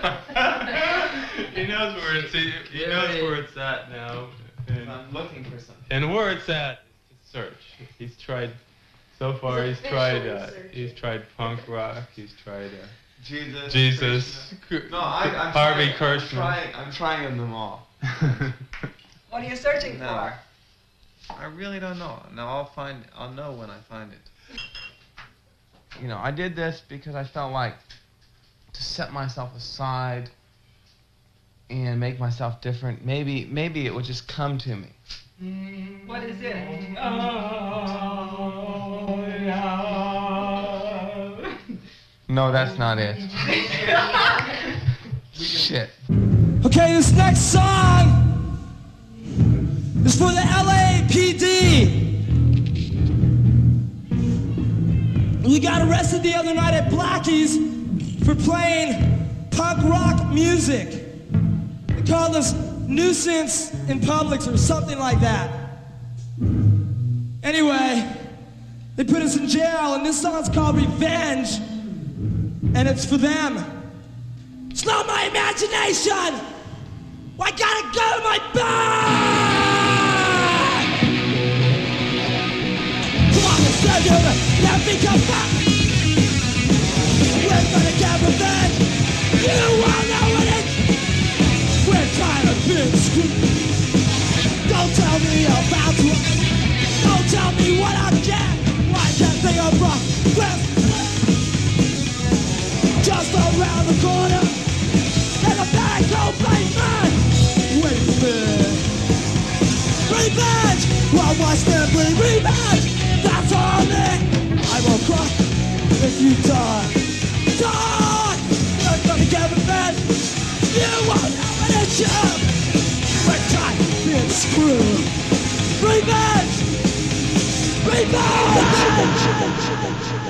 He knows where it's. He knows where it's at now. And I'm looking for something. And where it's at is to search. He's tried. So far, he's tried punk rock. He's tried Jesus. No, I'm Harvey trying, Kirshman. I'm trying them all. What are you searching No. for? I really don't know. Now I'll know when I find it. You know, I did this because I felt like to set myself aside and make myself different. Maybe it would just come to me. What is it? No, that's not it. Shit. Okay, this next song is for the LAPD. We got arrested the other night at Blackie's for playing punk rock music. They called us nuisance in Publix or something like that. Anyway, they put us in jail, and this song's called Revenge, and it's for them. It's not my imagination! I gotta go to my bed! Come on, let's go, let me come back! We're gonna get revenge! You all know what it is! We're trying to be screwed! Don't tell me about what... Don't tell me what I get! Why can't they have rock? Just around the corner, there's a bad cold plate man. Wait a minute. Revenge! Well, what's there be revenge? That's all me. I will cry if you die. Die! You're gonna get revenge. You won't know what it's up. We're tired of being screwed. Revenge! Revenge!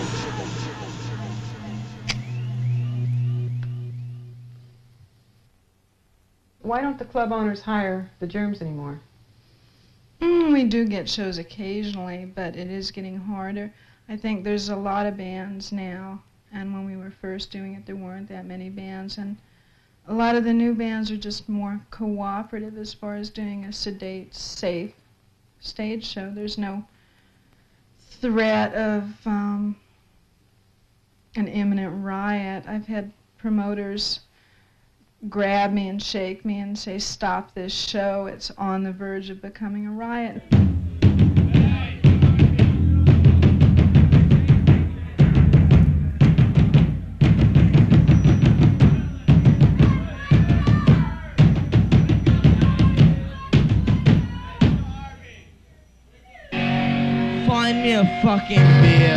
Why don't the club owners hire the germs anymore? We do get shows occasionally, but it is getting harder. I think there's a lot of bands now, and when we were first doing it, there weren't that many bands, and a lot of the new bands are just more cooperative as far as doing a sedate, safe stage show. There's no threat of an imminent riot. I've had promoters grab me and shake me and say, stop this show, it's on the verge of becoming a riot. Find me a fucking beer.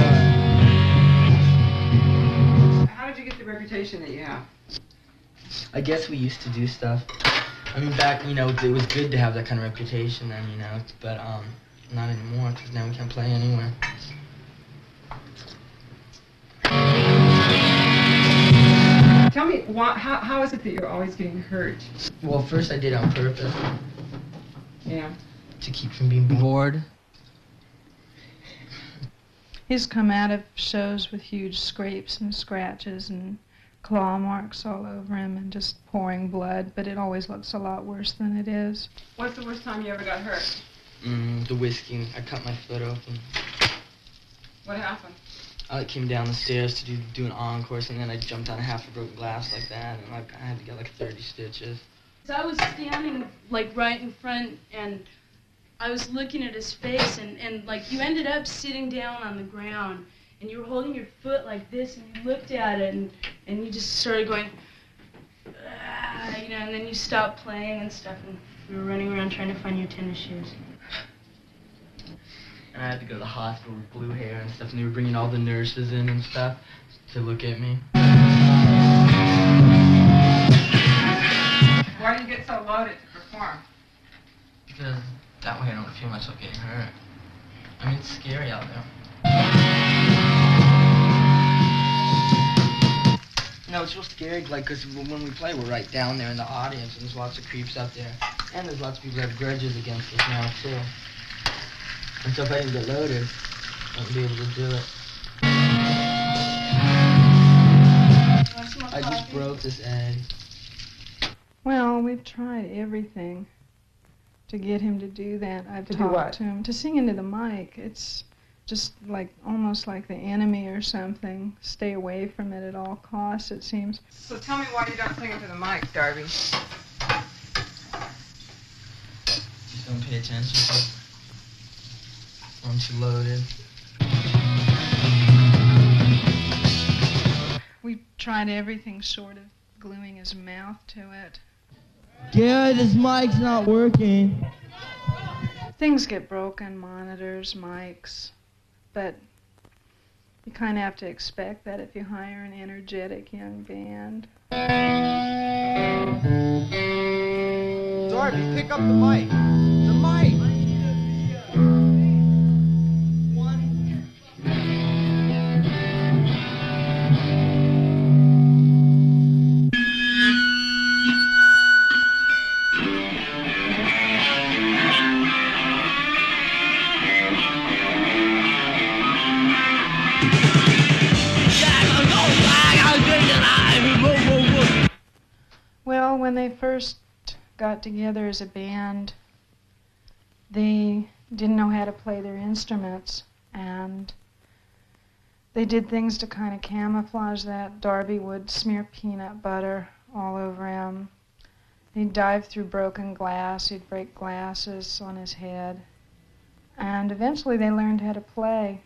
How did you get the reputation that you have? I guess we used to do stuff. I mean, back, you know, it was good to have that kind of reputation then, you know, but not anymore, because now we can't play anywhere. Tell me, how is it that you're always getting hurt? Well, first I did it on purpose. Yeah. To keep from being bored. He's come out of shows with huge scrapes and scratches and claw marks all over him and just pouring blood, but it always looks a lot worse than it is. What's the worst time you ever got hurt? The whiskey. I cut my foot open. What happened? I came down the stairs to do an encore, and then I jumped on half a broken glass like that, and I had to get like 30 stitches. So I was standing like right in front, and I was looking at his face, and like you ended up sitting down on the ground, and you were holding your foot like this, and you looked at it, and you just started going, you know, and then you stopped playing and stuff, and we were running around trying to find your tennis shoes. And I had to go to the hospital with blue hair and stuff, and they were bringing all the nurses in and stuff to look at me. because that way I don't feel myself getting hurt. I mean, it's scary out there. No, it's real scary, like, because when we play, we're right down there in the audience, and there's lots of creeps out there. And there's lots of people that have grudges against us now, too. And so if I didn't get loaded, I wouldn't be able to do it. I just broke this egg. Well, we've tried everything to get him to do that. I've To do what? talked to him to sing into the mic. It's just like almost like the enemy or something. Stay away from it at all costs, it seems. So tell me why you don't sing into the mic, Darby. Just don't pay attention to it. Once you're loaded. We've tried everything short of gluing his mouth to it. Gary, this mic's not working. Things get broken, monitors, mics, but you kind of have to expect that if you hire an energetic young band. Darby, pick up the mic. The mic. Well, when they first got together as a band, they didn't know how to play their instruments, and they did things to kind of camouflage that. Darby would smear peanut butter all over him. He'd dive through broken glass. He'd break glasses on his head. And eventually they learned how to play.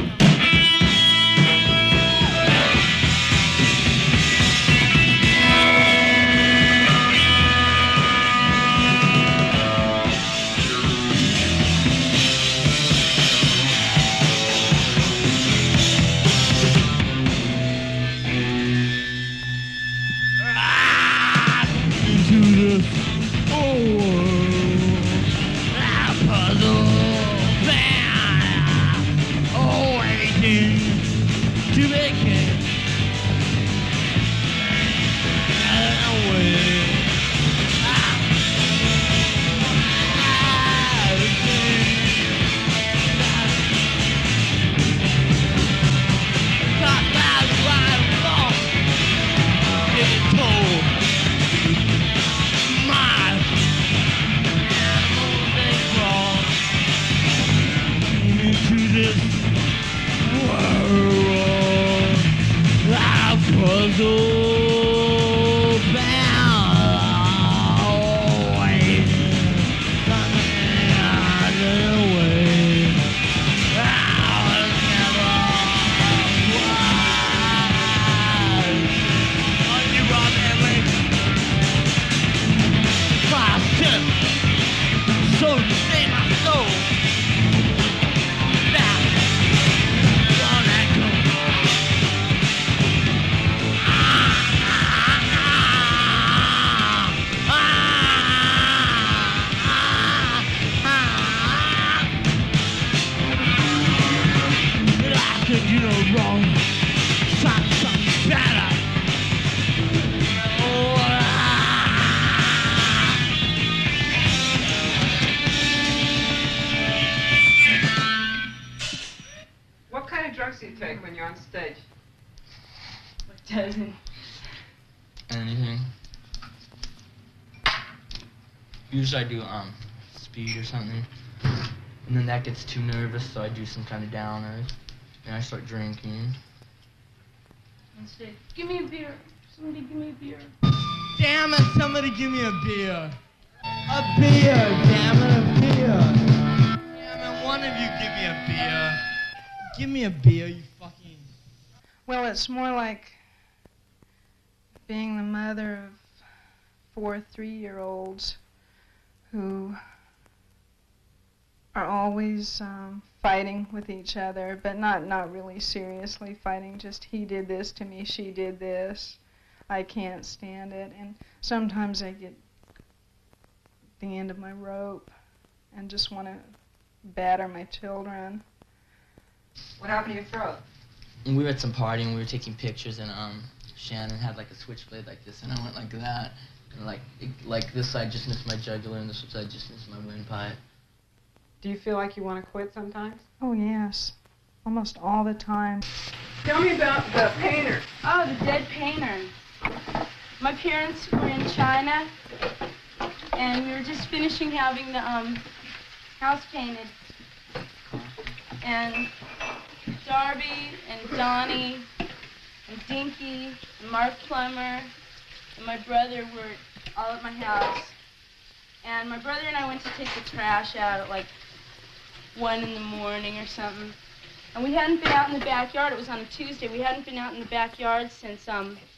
What kind of drugs do you take when you're on stage? What doesn't? Anything. Usually I do speed or something, and then that gets too nervous, so I do some kind of downers, and I start drinking. On stage. Give me a beer. Somebody give me a beer. Damn it! Somebody give me a beer. A beer, damn it, a beer. Damn it! One of you give me a beer. Give me a beer, you fucking. Well, it's more like being the mother of 4 3-year-olds who are always fighting with each other, but not really seriously fighting, just he did this to me, she did this, I can't stand it. And sometimes I get the end of my rope and just want to batter my children. What happened to your throat? We were at some party and we were taking pictures, and Shannon had like a switchblade like this, and I went like that, and like this side just missed my jugular and this side just missed my windpipe. Do you feel like you want to quit sometimes? Oh, yes. Almost all the time. Tell me about the painter. Oh, the dead painter. My parents were in China, and we were just finishing having the house painted. And Darby and Donnie and Dinky and Mark Plummer and my brother were all at my house. And my brother and I went to take the trash out at like 1 in the morning or something. And we hadn't been out in the backyard. It was on a Tuesday. We hadn't been out in the backyard since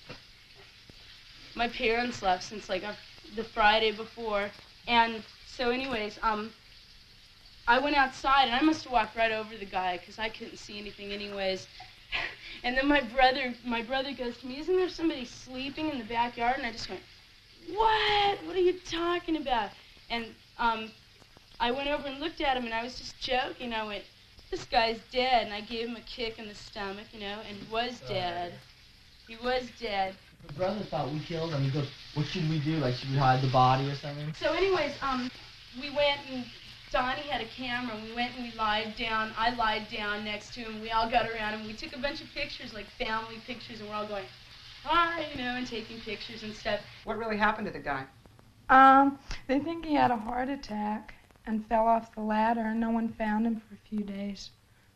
my parents left, since like the Friday before. And so anyways, I went outside, and I must have walked right over the guy because I couldn't see anything anyways. And then my brother goes to me, "Isn't there somebody sleeping in the backyard?" And I just went, "What? What are you talking about?" And I went over and looked at him, and I was just joking. I went, "This guy's dead." And I gave him a kick in the stomach, you know, and he was dead. He was dead. My brother thought we killed him. He goes, "What should we do? Like, should we hide the body or something?" So anyways, we went, and Donnie had a camera, and we went and we lied down. I lied down next to him. We all got around him. We took a bunch of pictures, like family pictures, and we're all going, "Hi," you know, and taking pictures and stuff. What really happened to the guy? They think he had a heart attack and fell off the ladder, and no one found him for a few days.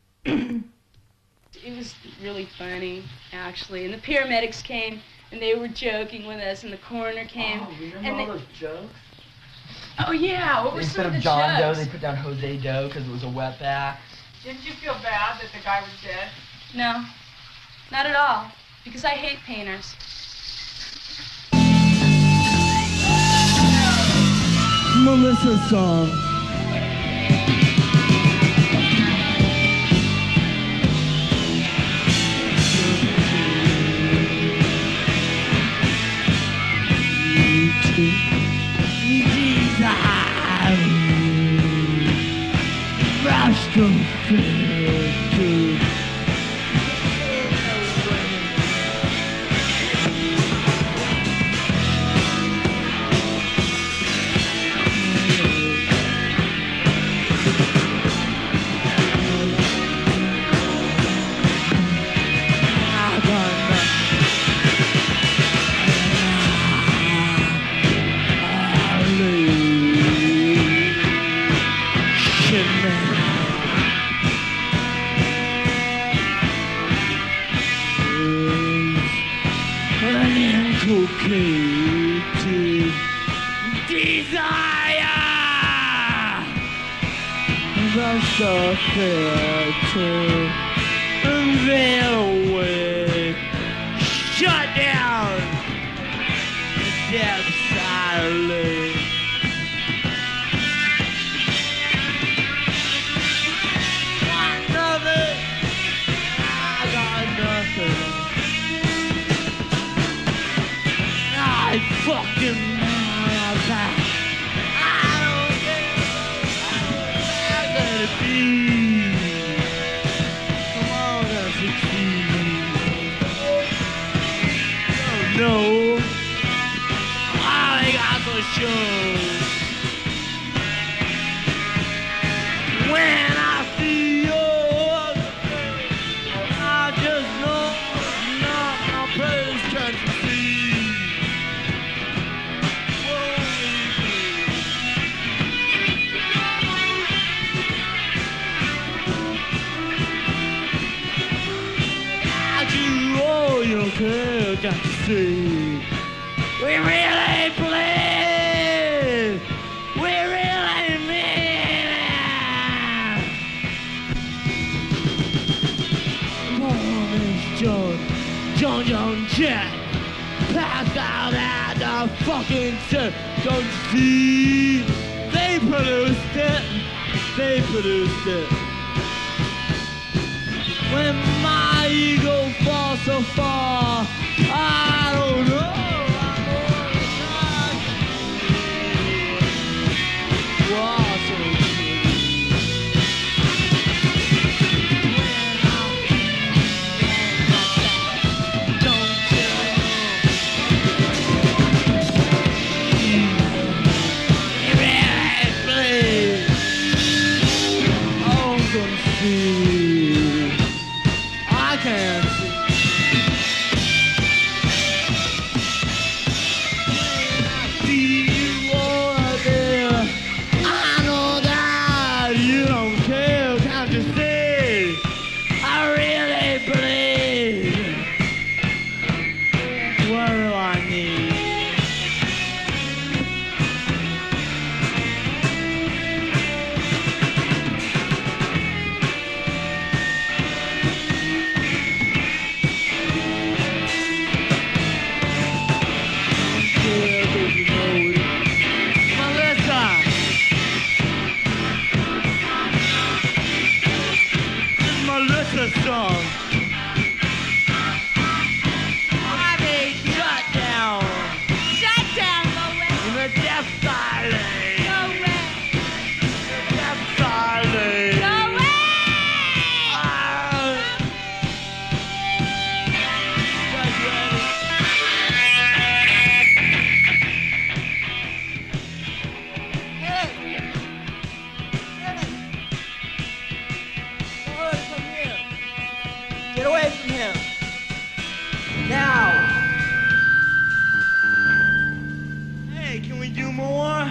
It was really funny, actually. And the paramedics came, and they were joking with us, and the coroner came. Oh, remember and all those jokes? Oh, yeah, what were some Instead of the of John jokes? Doe, they put down Jose Doe because it was a wetback. Didn't you feel bad that the guy was dead? No, not at all, because I hate painters. Melissa song. Uninculcated desire, that's affair to unveil with shut down the death silence. Nothing, I got nothing. I fucking back. I don't care. I gotta be. Come on, that's a key. Oh no. I got the show. When I see yours, I just know not my praise can see. Got to see we really believe, we really mean it. Morning, John Jet passed out at the fucking set. Don't see, they produced it. When my ego falls so far, I don't know. I'm on the Hey, can we do more?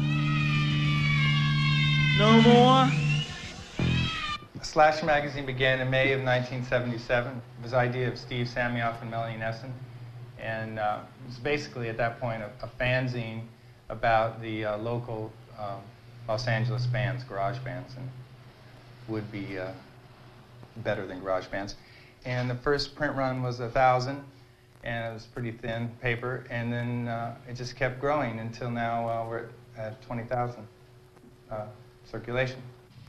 No more? Slash magazine began in May of 1977. It was the idea of Steve Samioff and Melanie Nesson. And it was basically, at that point, a fanzine about the local Los Angeles bands, garage bands, and would be better than garage bands. And the first print run was 1,000, and it was pretty thin paper. And then it just kept growing until now we're at 20,000 circulation.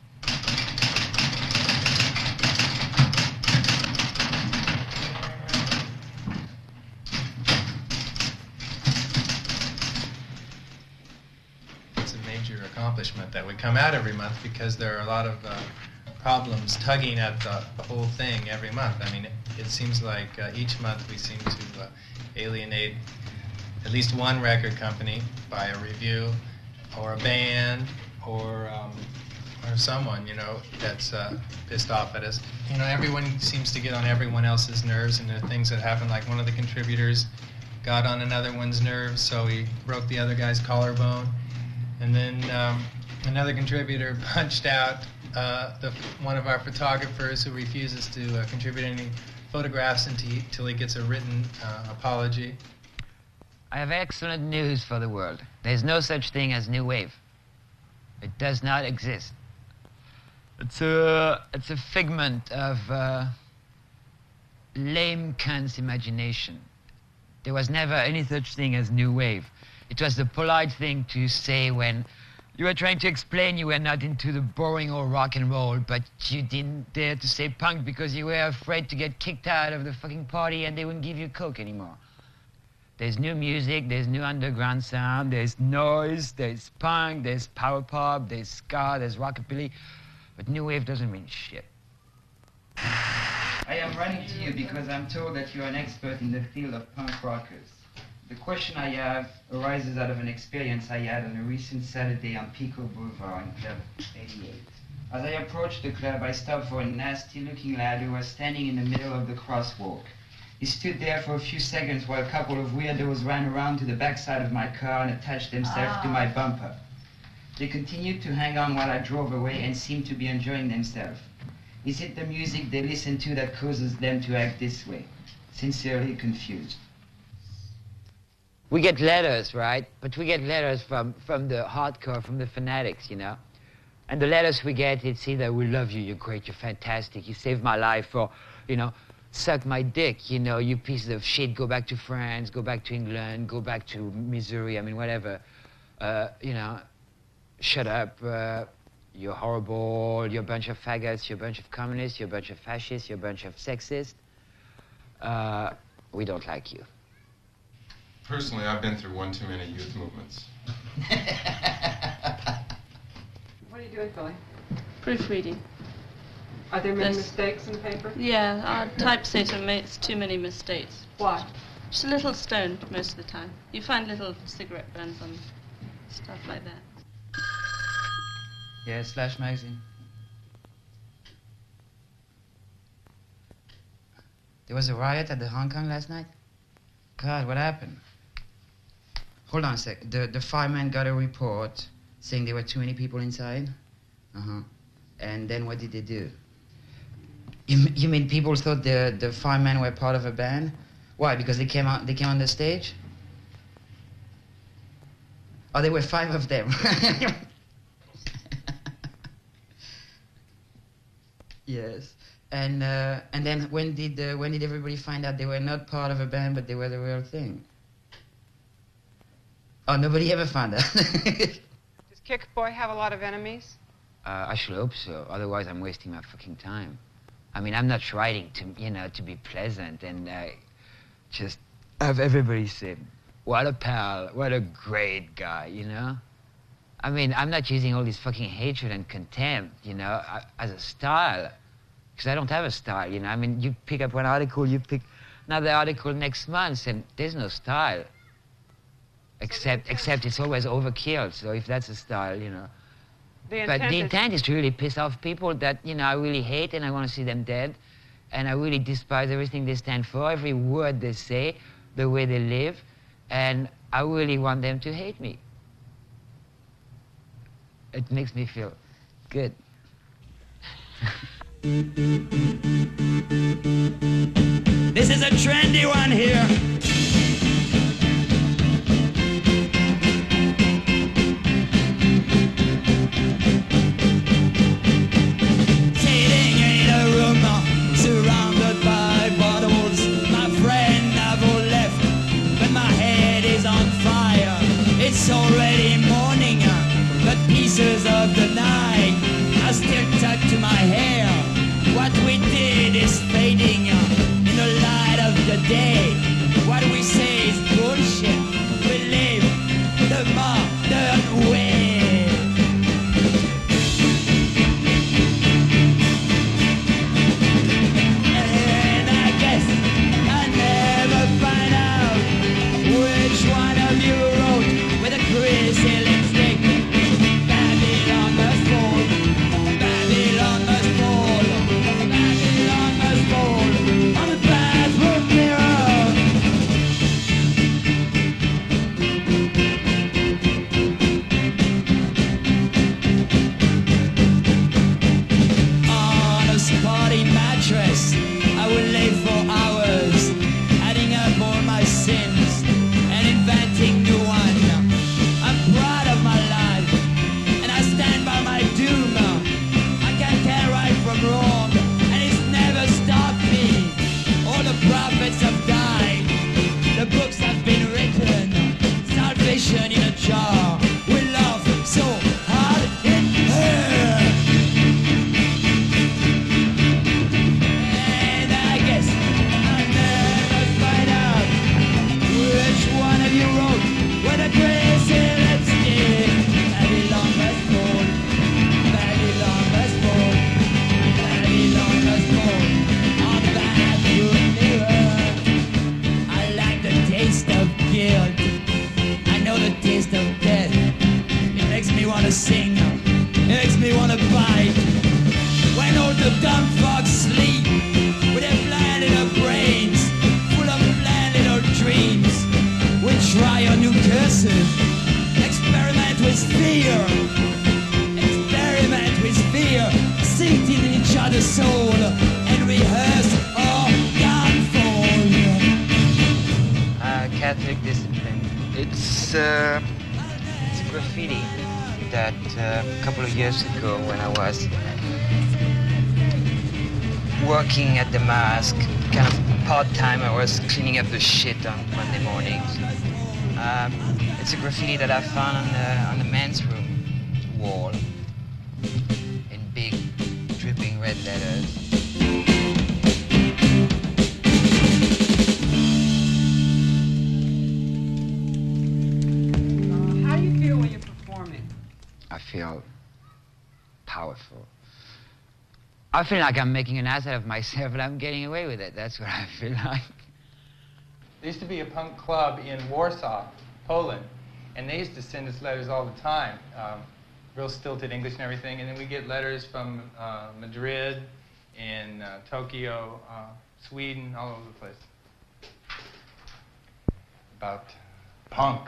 Accomplishment that we come out every month, because there are a lot of problems tugging at the whole thing every month. I mean, it seems like each month we seem to alienate at least one record company by a review, or a band, or someone, you know, that's pissed off at us. You know, everyone seems to get on everyone else's nerves, and there are things that happen, like one of the contributors got on another one's nerves, so he broke the other guy's collarbone. And then another contributor punched out one of our photographers who refuses to contribute any photographs until he gets a written apology. I have excellent news for the world. There's no such thing as New Wave. It does not exist. It's a figment of lame cunt's imagination. There was never any such thing as New Wave. It was the polite thing to say when you were trying to explain you were not into the boring old rock and roll, but you didn't dare to say punk because you were afraid to get kicked out of the fucking party and they wouldn't give you Coke anymore. There's new music, there's new underground sound, there's noise, there's punk, there's power pop, there's ska, there's rockabilly, but New Wave doesn't mean shit. I am running to you because I'm told that you're an expert in the field of punk rockers. The question I have arises out of an experience I had on a recent Saturday on Pico Boulevard in Club 88. As I approached the club, I stopped for a nasty-looking lad who was standing in the middle of the crosswalk. He stood there for a few seconds while a couple of weirdos ran around to the backside of my car and attached themselves to my bumper. They continued to hang on while I drove away and seemed to be enjoying themselves. Is it the music they listen to that causes them to act this way? Sincerely confused. We get letters, right? But we get letters from the hardcore, from the fanatics, you know? And the letters we get, it's either, we love you, you're great, you're fantastic, you saved my life, or, you know, suck my dick, you know, you piece of shit, go back to France, go back to England, go back to Missouri, I mean, whatever. You know, shut up, you're horrible, you're a bunch of faggots, you're a bunch of communists, you're a bunch of fascists, you're a bunch of sexists. We don't like you. Personally, I've been through one too many youth movements. What are you doing, Philly? Proofreading. Are there many mistakes in the paper? Yeah, our typesetter makes too many mistakes. Why? Just a little stoned most of the time. You find little cigarette burns on stuff like that. Yeah, Slash magazine. There was a riot at the Hong Kong last night? God, what happened? Hold on a sec. The fireman got a report saying there were too many people inside? Uh-huh. And then what did they do? You mean people thought the firemen were part of a band? Why? Because they came on the stage? Oh, there were 5 of them. Yes. And then when did everybody find out they were not part of a band, but they were the real thing? Oh, nobody ever found out. Does Kick Boy have a lot of enemies? I should hope so. Otherwise, I'm wasting my fucking time. I mean, I'm not writing to be pleasant and just have everybody say, "What a pal! What a great guy!" You know. I mean, I'm not using all this fucking hatred and contempt, you know, as a style. Because I don't have a style, you know. I mean, you pick up one article, you pick another article next month, and there's no style. Except it's always overkill, so if that's a style, you know. But the intent is to really piss off people that, you know, I really hate and I want to see them dead. And I really despise everything they stand for, every word they say, the way they live. And I really want them to hate me. It makes me feel good. This is a trendy one here. Sitting in a room surrounded by bottles. My friend I've all left, but my head is on fire. It's already morning, but pieces of the night are still tucked to my hair. What we did is fading in the light of the day. What we say is bullshit. We live the modern way. And I guess I never find out which one of you wrote with a crazy lipstick. Babylon must fall. Babylon must fall. Babylon must fall on the bathroom mirror. On a spotty mattress, I will lay for hours, adding up all my sins and inventing new one. I'm proud of my life, and I stand by my doom. I can't tell right from wrong, and it's never stopped me. All the prophets have died, the books have been written. Salvation in a jar. We love so hard it hurts. And I guess I'll never find out which one of you wrote with a crazy lipstick. Babylon must fall. Babylon must fall. Babylon must fall on the bathroom mirror. I like the taste of guilt. I know the taste of death. It makes me want to sing. It makes me want to bite. When all the dumb fucks sleep with their blind little brains full of blind little dreams, we try on new curses. Experiment with fear. Experiment with fear. Sink in each other's soul and rehearse our downfall. Catholic discipline. It's graffiti that a couple of years ago when I was working at the Mask, kind of part-time, I was cleaning up the shit on Monday mornings. It's a graffiti that I found on the men's room wall in big dripping red letters. How do you feel when you're performing? I feel powerful. I feel like I'm making an ass out of myself and I'm getting away with it. That's what I feel like. There used to be a punk club in Warsaw, Poland, and they used to send us letters all the time, real stilted English and everything, and then we get letters from Madrid and Tokyo, Sweden, all over the place, about punk.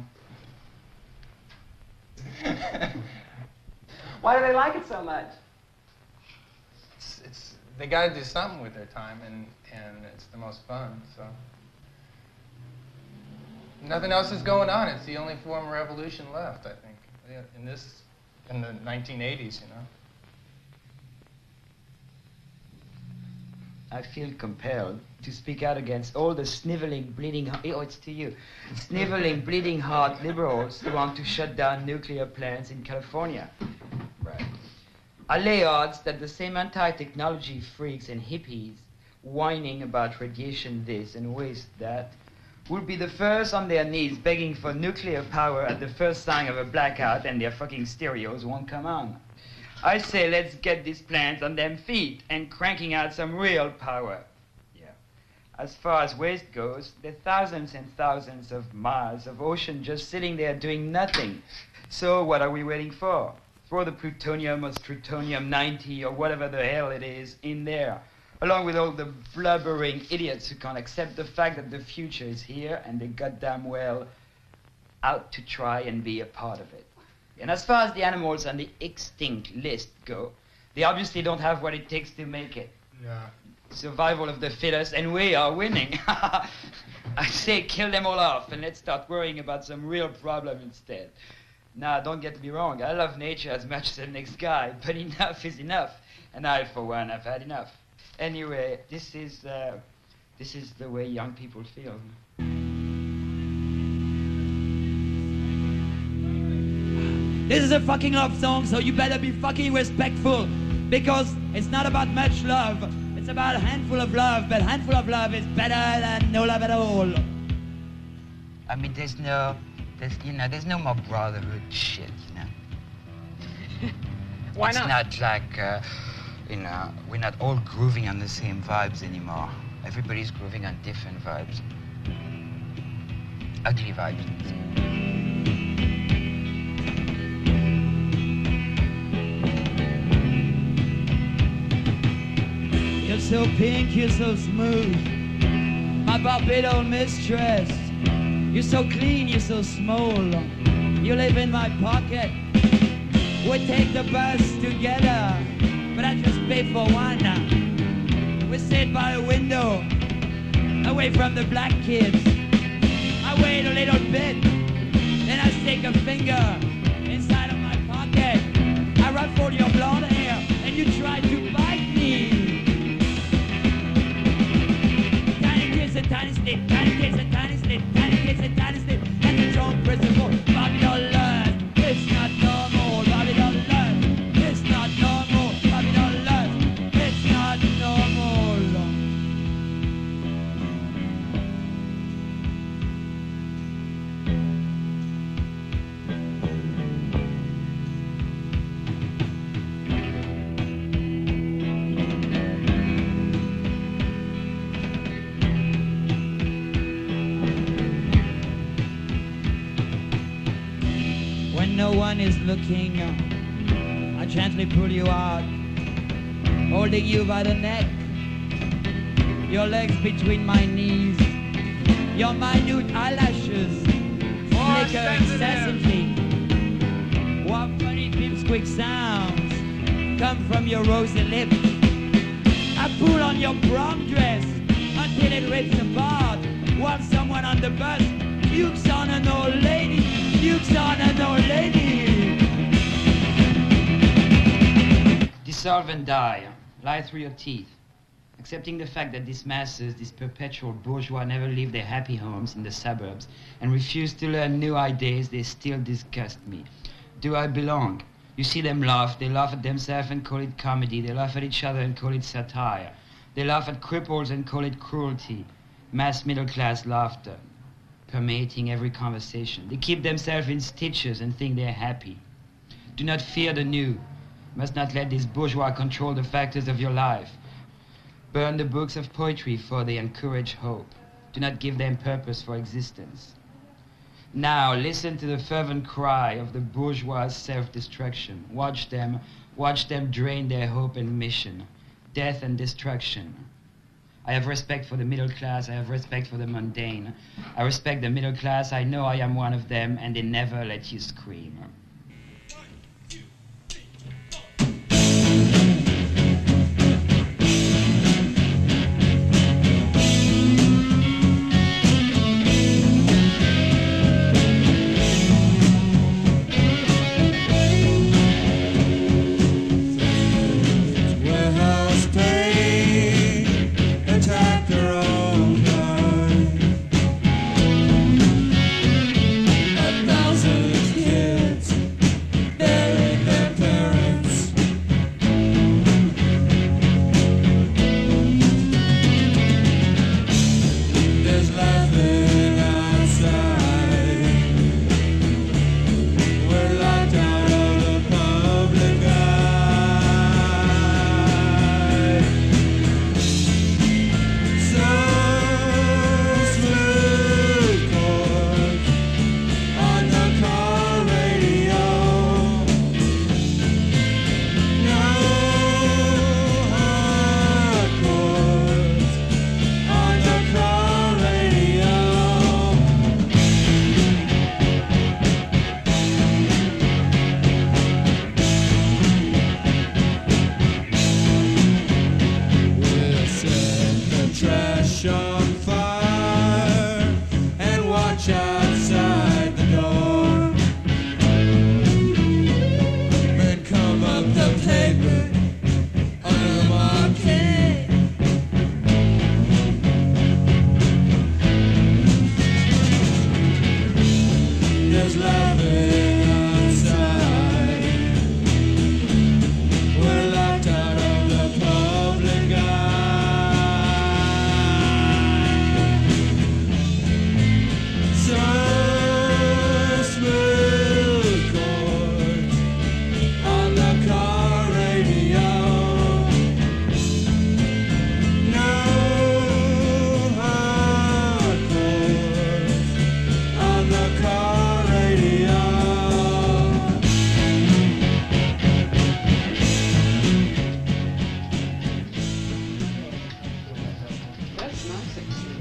Why do they like it so much? They got to do something with their time, and it's the most fun. So nothing else is going on. It's the only form of revolution left, I think, in the 1980s. You know. I feel compelled to speak out against all the sniveling, bleeding, it's to you, sniveling, bleeding heart liberals who want to shut down nuclear plants in California. Right. I lay odds that the same anti-technology freaks and hippies whining about radiation this and waste that will be the first on their knees begging for nuclear power at the first sign of a blackout, and their fucking stereos won't come on. I say let's get these plants on them feet and cranking out some real power. Yeah. As far as waste goes, there are thousands and thousands of miles of ocean just sitting there doing nothing. So what are we waiting for? Throw the plutonium or strutonium-90 or whatever the hell it is in there, along with all the blubbering idiots who can't accept the fact that the future is here and they goddamn well out to try and be a part of it. And as far as the animals on the extinct list go, they obviously don't have what it takes to make it. Yeah. Survival of the fittest, and we are winning. I say kill them all off and let's start worrying about some real problem instead. Now, don't get me wrong, I love nature as much as the next guy, but enough is enough. And I, for one, have had enough. Anyway, this is the way young people feel. This is a fucking love song, so you better be fucking respectful, because it's not about much love. It's about a handful of love, but a handful of love is better than no love at all. I mean, there's no more brotherhood shit, you know. Why not? It's not like, we're not all grooving on the same vibes anymore. Everybody's grooving on different vibes. Ugly vibes. You're so pink, you're so smooth, my Barbados mistress. You're so clean, you're so small, you live in my pocket. We take the bus together, but I just pay for one. We sit by a window, away from the black kids. I wait a little bit, then I stick a finger inside of my pocket. I ruffle your blonde hair, and you try to bite me. Tiny kids and tiny slit, tiny kids and tiny slit, tiny kids and tiny slit, and the drunk principle, Babylon lust. It's not normal, Babylon lust. It's not normal, Babylon lust. It's not normal. When no one is looking, I gently pull you out, holding you by the neck, your legs between my knees, your minute eyelashes flicker incessantly, while funny pipsqueak sounds come from your rosy lips. I pull on your prom dress until it rips apart, while someone on the bus pukes on an old lady, pukes on an old lady. Dissolve and die, lie through your teeth, accepting the fact that these masses, these perpetual bourgeois, never leave their happy homes in the suburbs and refuse to learn new ideas. They still disgust me. Do I belong? You see them laugh. They laugh at themselves and call it comedy. They laugh at each other and call it satire. They laugh at cripples and call it cruelty. Mass middle-class laughter, permeating every conversation. They keep themselves in stitches and think they're happy. Do not fear the new. You must not let these bourgeois control the factors of your life. Burn the books of poetry, for they encourage hope. Do not give them purpose for existence. Now listen to the fervent cry of the bourgeois self-destruction. Watch them drain their hope and mission. Death and destruction. I have respect for the middle class. I have respect for the mundane. I respect the middle class. I know I am one of them, and they never let you scream. A thousand kids living outside. We're locked out of the public eye. So smooth chords on the car radio. No hard chords on the car radio. That's nice.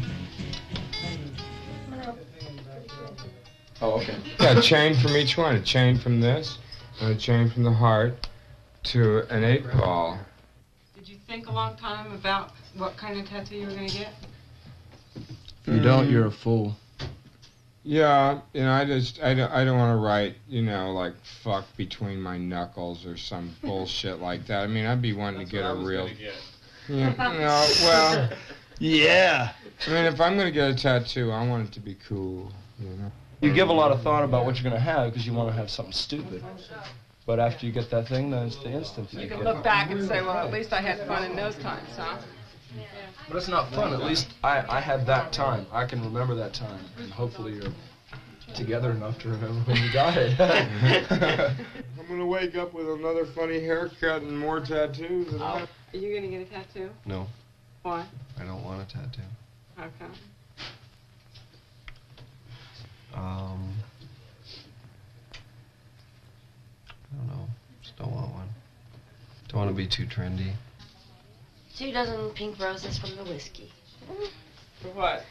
Oh, okay. Yeah, a chain from each one. A chain from this, and a chain from the heart to an 8-ball. Did you think a long time about what kind of tattoo you were going to get? If you don't, you're a fool. Yeah, you know, I don't want to write, you know, like fuck between my knuckles or some bullshit like that. I mean, I'd be wanting to get a real. Yeah, no, well. Yeah. I mean, if I'm gonna get a tattoo, I want it to be cool, you know. You give a lot of thought about what you're going to have because you want to have something stupid. But after you get that thing, then it's the instant You can look back and say, well, at least I had fun in those times, huh? But it's not fun. At least I had that time. I can remember that time. And hopefully you're together enough to remember when you got it. I'm gonna wake up with another funny haircut and more tattoos. And Are you going to get a tattoo? No, Why? I don't want a tattoo. Okay. I don't know. Just don't want one. Don't want to be too trendy. 2 dozen pink roses from the whiskey. For what?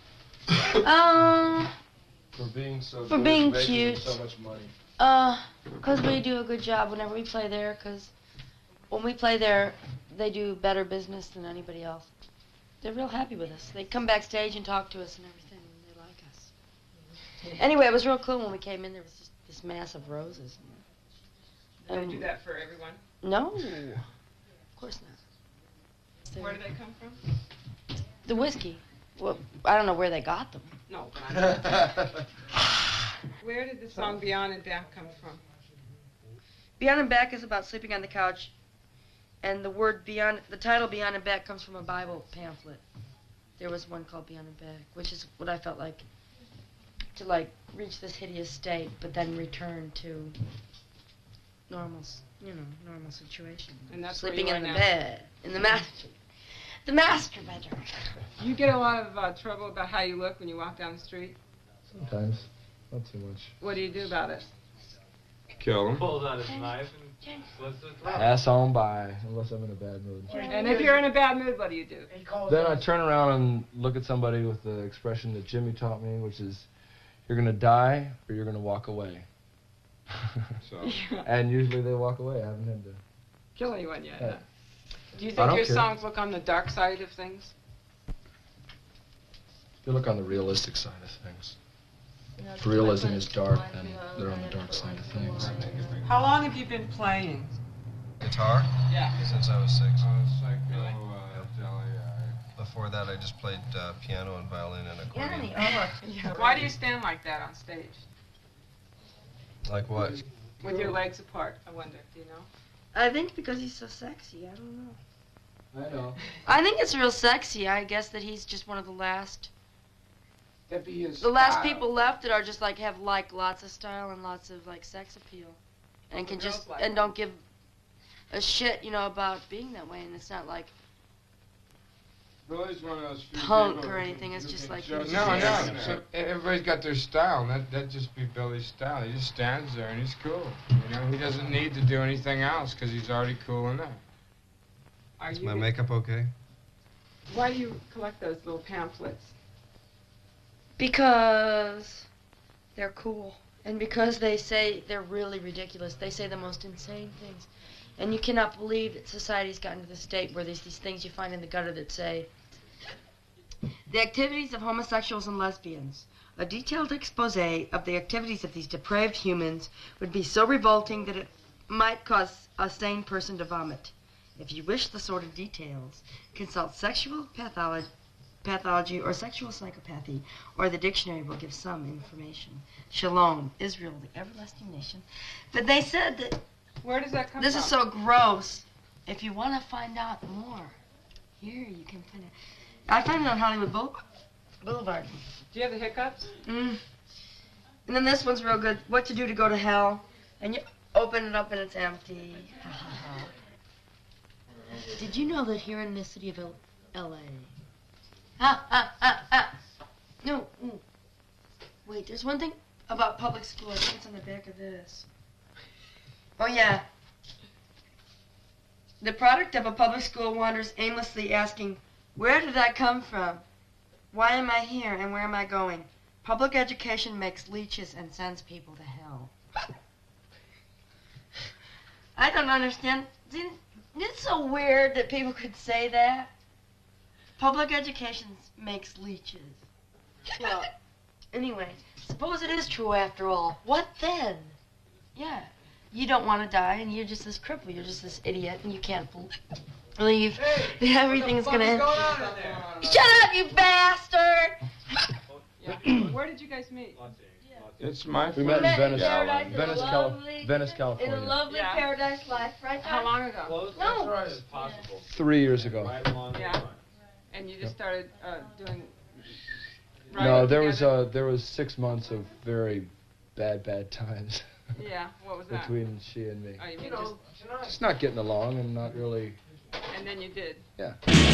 For being so For good, being making cute. so much money. Because we do a good job whenever we play there, because when we play there, they do better business than anybody else. They're real happy with us. They come backstage and talk to us and everything, and they like us. Anyway, it was real cool when we came in. There was just this mass of roses. Do they do that for everyone? No, of course not. Where do they come from? The whiskey. Well, I don't know where they got them. No, but I know. Where did the song Beyond and Back come from? Beyond and Back is about sleeping on the couch, and the word beyond, the title Beyond and Back comes from a Bible pamphlet. There was one called Beyond and Back, which is what I felt like, to like reach this hideous state, but then return to normal, normal situation. And that's where sleeping you are in the now. bed, in the master bedroom. You get a lot of trouble about how you look when you walk down the street. Sometimes. Not too much. What do you do about it? Kill him. Pulls out his knife and slits his throat. Pass on by, unless I'm in a bad mood. And if you're in a bad mood, what do you do? Then I turn around and look at somebody with the expression that Jimmy taught me, which is, you're going to die or you're going to walk away. So. And usually they walk away. I haven't had to. Kill anyone yet? Yeah. Huh? Do you I think don't your care. songs look on the dark side of things? They look on the realistic side of things. If realism is dark, then they're on the dark side of things. How long have you been playing? Guitar? Yeah. Since I was 6. Really? Before that, I just played piano and violin and accordion. Why do you stand like that on stage? Like what? With your legs apart, I wonder. Do you know? I think because he's so sexy. I don't know. I know. I think it's real sexy. I guess that he's just one of the last. That'd be his The last style. people left that are just like have like lots of style and lots of like sex appeal, and can Girls just like and don't give a shit, about being that way. And it's not like Billy's one of those few punk people or who anything. It's who just can like No. So everybody's got their style, and that'd just be Billy's style. He just stands there and he's cool. He doesn't need to do anything else because he's already cool enough. Is my makeup okay? Why do you collect those little pamphlets? Because they're cool. And because they say they're really ridiculous. They say the most insane things. And you cannot believe that society's gotten to the state where there's these things you find in the gutter that say, the activities of homosexuals and lesbians. A detailed expose of the activities of these depraved humans would be so revolting that it might cause a sane person to vomit. If you wish the sort of details, consult sexual pathology or sexual psychopathy, or the dictionary will give some information. Shalom, Israel, the everlasting nation. But they said that... Where does that come This from? is so gross. If you want to find out more, here you can find it. I found it on Hollywood Boulevard. Do you have the hiccups? And then this one's real good. What to do to go to hell. And you open it up and it's empty. Did you know that here in the city of L.A. No. Wait, there's one thing about public school. I think it's on the back of this. Oh, yeah. The product of a public school wanders aimlessly asking, where did I come from? Why am I here and where am I going? Public education makes leeches and sends people to hell. I don't understand. It's so weird that people could say that. Public education makes leeches. Well, anyway, suppose it is true after all. What then? Yeah. You don't want to die, and you're just this cripple. You're just this idiot, and you can't believe that everything's going to end. Shut up, you bastard! Where did you guys meet? It's my We met in Venice, Venice, California. In a lovely paradise life, right? How long ago? No. 3 years ago. Yeah. And you just started doing... No, there was 6 months of very bad times. Yeah, what was that? Between she and me. Oh, you mean Just not getting along and not really... And then you did. Yeah.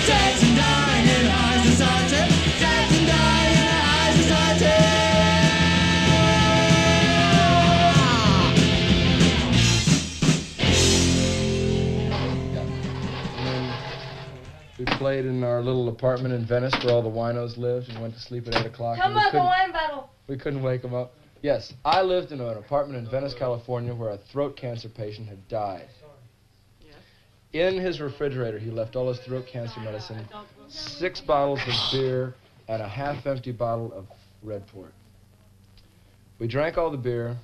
We played in our little apartment in Venice where all the winos lived and went to sleep at 8 o'clock. Come on, the wine bottle. We couldn't wake them up. Yes, I lived in an apartment in Venice, California where a throat cancer patient had died. In his refrigerator, he left all his throat cancer medicine, 6 bottles of beer, and a half-empty bottle of Red Port. We drank all the beer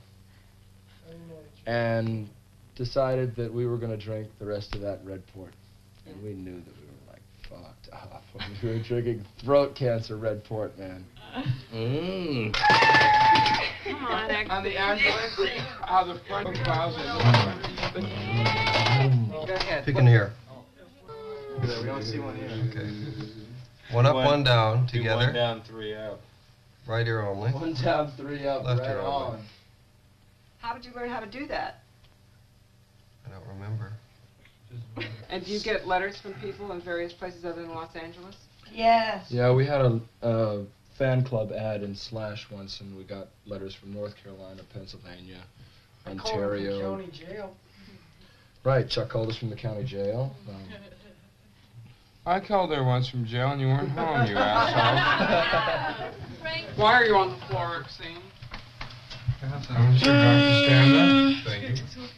and decided that we were going to drink the rest of that Red Port. And we knew that we were, like, fucked up when we were drinking throat cancer Red Port, man. Come on, on the ambulance, how the front files Go ahead. Pick an ear. We don't see one here. Okay. One up, one down, Do together. 1 down, 3 out. Right ear only. 1 down, 3 up, Left right ear only. on. How did you learn how to do that? I don't remember. And do you get letters from people in various places other than Los Angeles? Yes. Yeah, we had a fan club ad in Slash once, and we got letters from North Carolina, Pennsylvania, Ontario. County jail. Right, Chuck called us from the county jail. I called her once from jail and you weren't home, you asshole. Why are you on the floor, Roxanne? I'm sure Dr. Stand up. Thank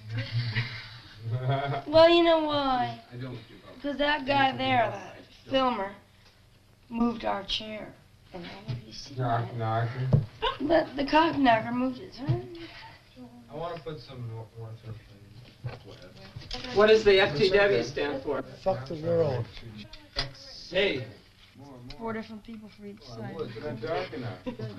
you. Well, you know why? Because that guy there, that filmer, moved our chair. And all of you see Knock, knocker. But the cock knocker moved it. I want to put some warmth in. What does the FTW stand for? Fuck the world. Hey. 4 different people for each side. Not dark enough.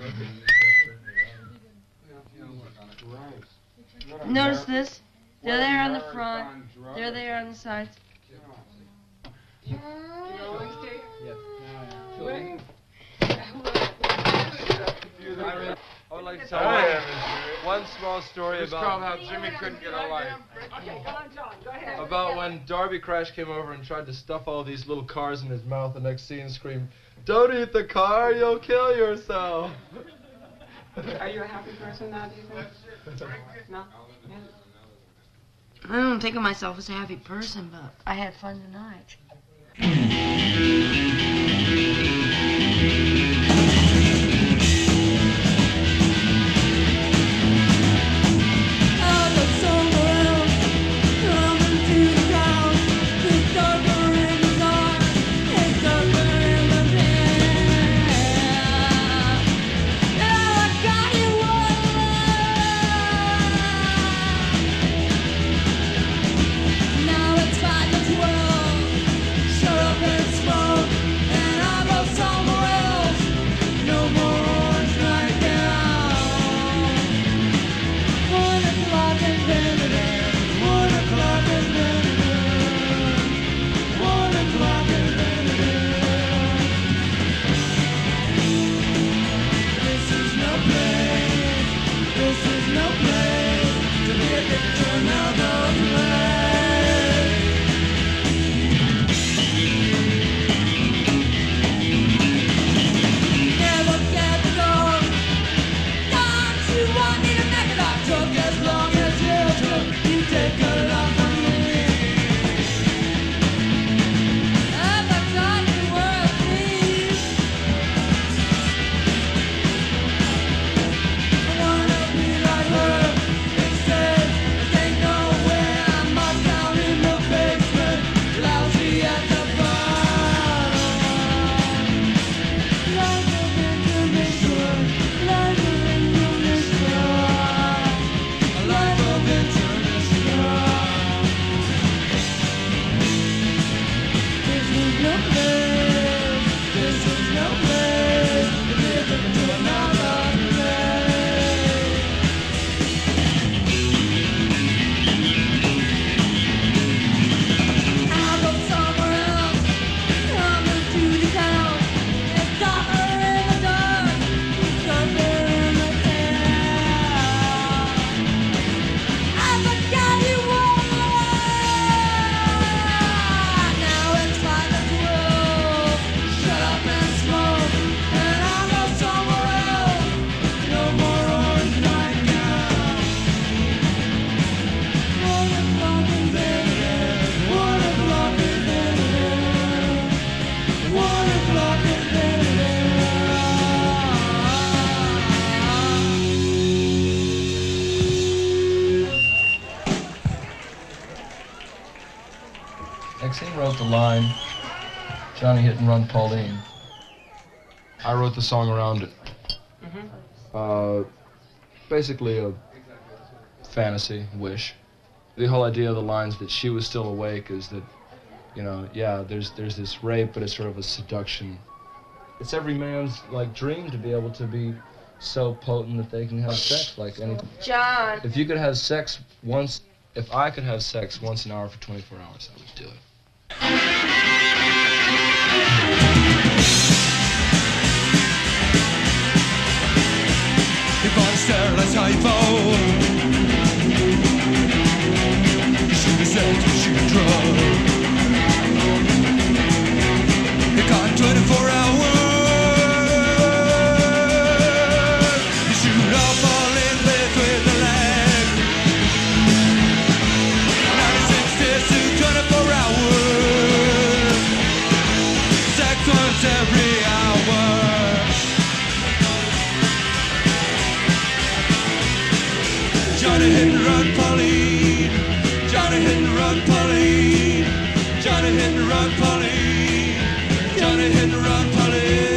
Notice this. They're there on the front. They're there on the sides. I would like to tell one small story It's called how Jimmy couldn't get a life. Okay, come on, John. Go ahead. about when Darby Crash came over and tried to stuff all these little cars in his mouth. The next scene screamed, "Don't eat the car, you'll kill yourself." Are you a happy person now, do you think? No? Yeah. I don't think of myself as a happy person, but I had fun tonight. Now it's 5 to 12. Shut up and smoke. Maxine wrote the line, Johnny Hit and Run Pauline. I wrote the song around it. Basically a fantasy, wish. The whole idea of the lines that she was still awake is that, you know, yeah, there's this rape, but it's sort of a seduction. It's every man's, like, dream to be able to be so potent that they can have sex like any... John! If you could have sex once, if I could have sex once an hour for 24 hours, I would do it. If I sterilize iPhone, you should have said you should drug. You got 24 hours. You shoot up all in bed with the leg. 96 days to 24 hours. Sex once every hour. Johnny Hit and Run Pauline, Johnny Hit and Run Pauline, Johnny Hit and Run Pauline, Johnny Hit and Run Pauline.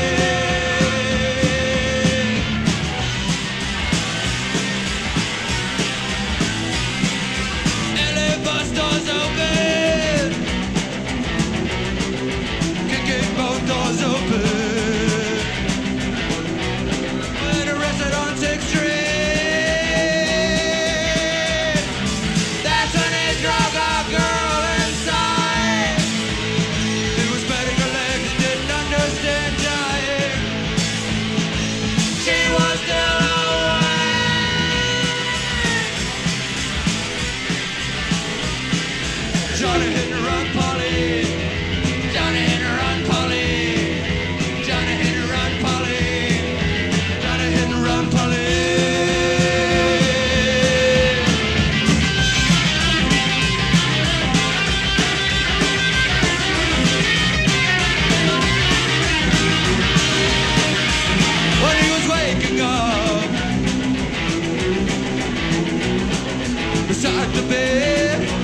LA bus doors open, kicking both doors open. When arrested on 6th Street. Johnny Hit and Run Pauline, Johnny Hit and Run Pauline, Johnny Hit and Run Pauline, Johnny Hit and Run Pauline. When he was waking up beside the bed,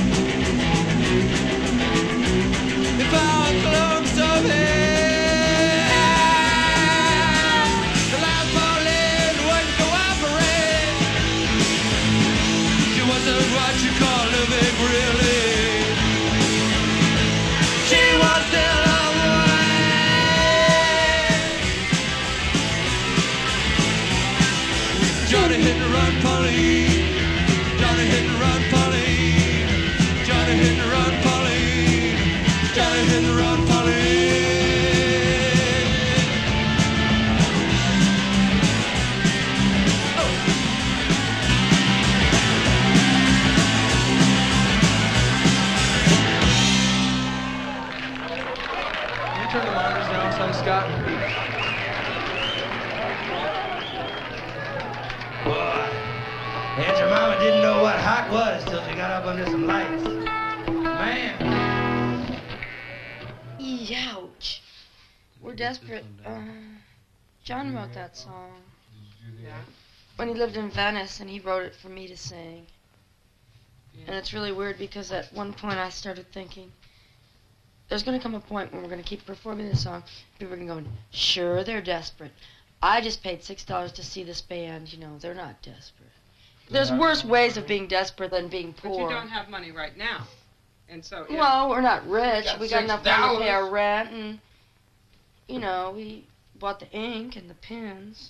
found clumps of hair. The last Pauline wouldn't cooperate. She wasn't what you call living, really. She was still awake. Johnny Hit and Run Pauline, Johnny Hit and Run Pauline, Johnny Hit and Run Pauline, Johnny Hit and Run Pauline. Can you turn the monitors down some, Scott? Boy, Aunt Jemima didn't know what hot was till she got up under some lights. Man. Ouch. We're desperate. John wrote that song. When he lived in Venice, and he wrote it for me to sing. And it's really weird because at one point I started thinking, there's going to come a point when we're going to keep performing this song. People are going to go, sure, they're desperate. I just paid $6 to see this band. You know, they're not desperate. There's worse ways of being desperate than being poor. But you don't have money right now. And so, yeah. Well, we're not rich. We got enough money to pay our $6. rent, and, you know, we bought the ink and the pens.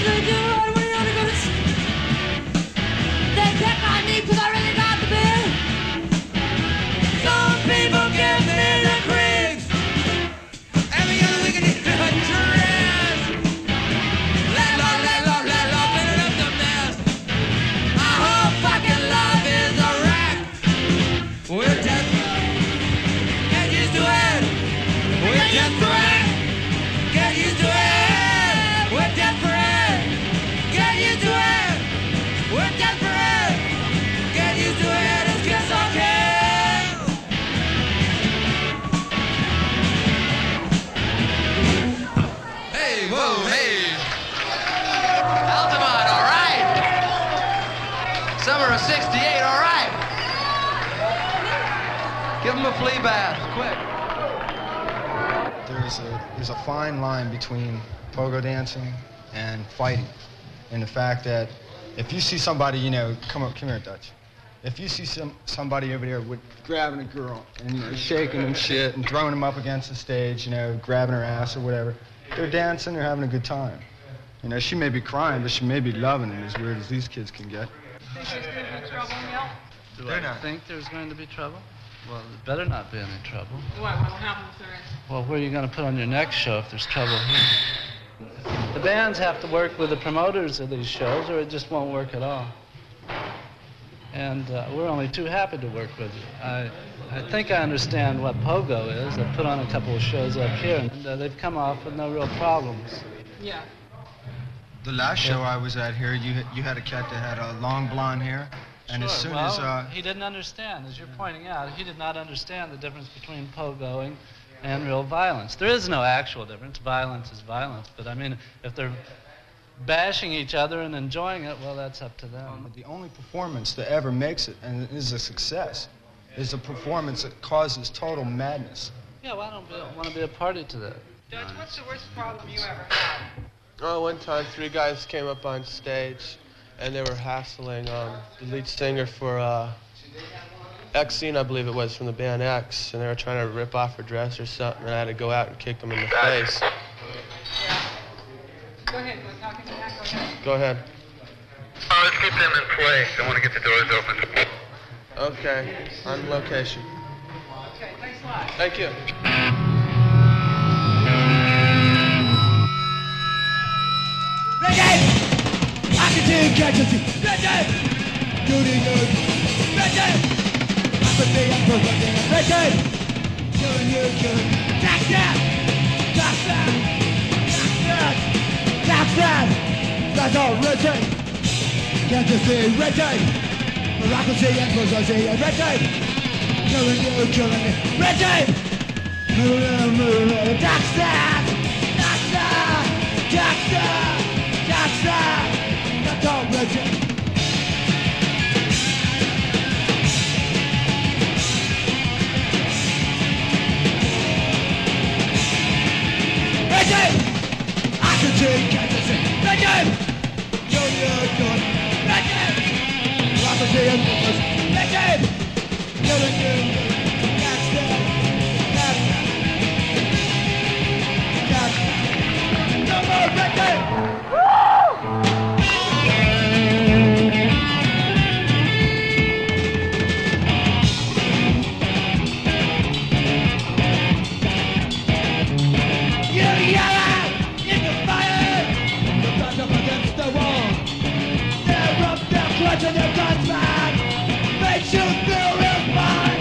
they do right when you're gonna sleep. They pick on me 'cause I really got the beer. Some people give me the creeps. Every other week I need to dress. Let love, clean up the mess. My whole fucking life is a wreck. We're just get used to it. We're desperate. Get used to it. We're desperate. Get used to it. We're desperate. Get used to it. It's just okay. Hey, whoa, hey. Altamont, all right. Summer of '68, all right. Give him a flea bath, quick. There's a fine line between pogo dancing and fighting, and the fact that if you see somebody, you know, come here, Dutch. If you see somebody over there with grabbing a girl and, you know, shaking and shit and throwing them up against the stage, you know, grabbing her ass or whatever, they're dancing, they're having a good time. You know, she may be crying, but she may be loving it, as weird as these kids can get. Do I think there's going to be trouble? Well, there better not be any trouble. Why? What'll happen if there is? Well, where are you going to put on your next show if there's trouble here? The bands have to work with the promoters of these shows, or it just won't work at all. And we're only too happy to work with you. I think I understand what Pogo is. They've put on a couple of shows up here, and they've come off with no real problems. Yeah. The last show I was at here, you had a cat that had long blonde hair, and as soon well, as he didn't understand, as you're pointing out, he did not understand the difference between pogoing and real violence. There is no actual difference. Violence is violence. But I mean, if they're bashing each other and enjoying it, well, that's up to them. The only performance that ever makes it and is a success is a performance that causes total madness. Yeah, well, I don't want to be a party to that. Dutch, what's the worst problem you ever had? Oh, one time 3 guys came up on stage and they were hassling the lead singer for Exene, I believe it was, from the band X, and they were trying to rip off her dress or something, and I had to go out and kick them in the face. Go ahead. You want to talk into that? Go Go ahead. ahead. Oh, let's keep them in place. I want to get the doors open. Okay, on location. Okay, thanks a lot. Thank you. I can take casualty. Reggae! Duty good. Reggae! Apathy and propaganda. Reggae! Killing you, killing. Tax that! Tax that! Tax that! Tax that! That's all reggae! Can't you see reggae? Bureaucracy and bourgeoisie and reggae! Killing you, killing me. Reggae! Tax that! Tax that! Tax that! Tax that! That's all reggae! Reggae! I can take Kansas. Reggae! You're reggae! Prophecy and rumors. Reggae! Killing you. That's that. That's that. That's that. No more reggae! Clutching their guns back, they shoot through his mind.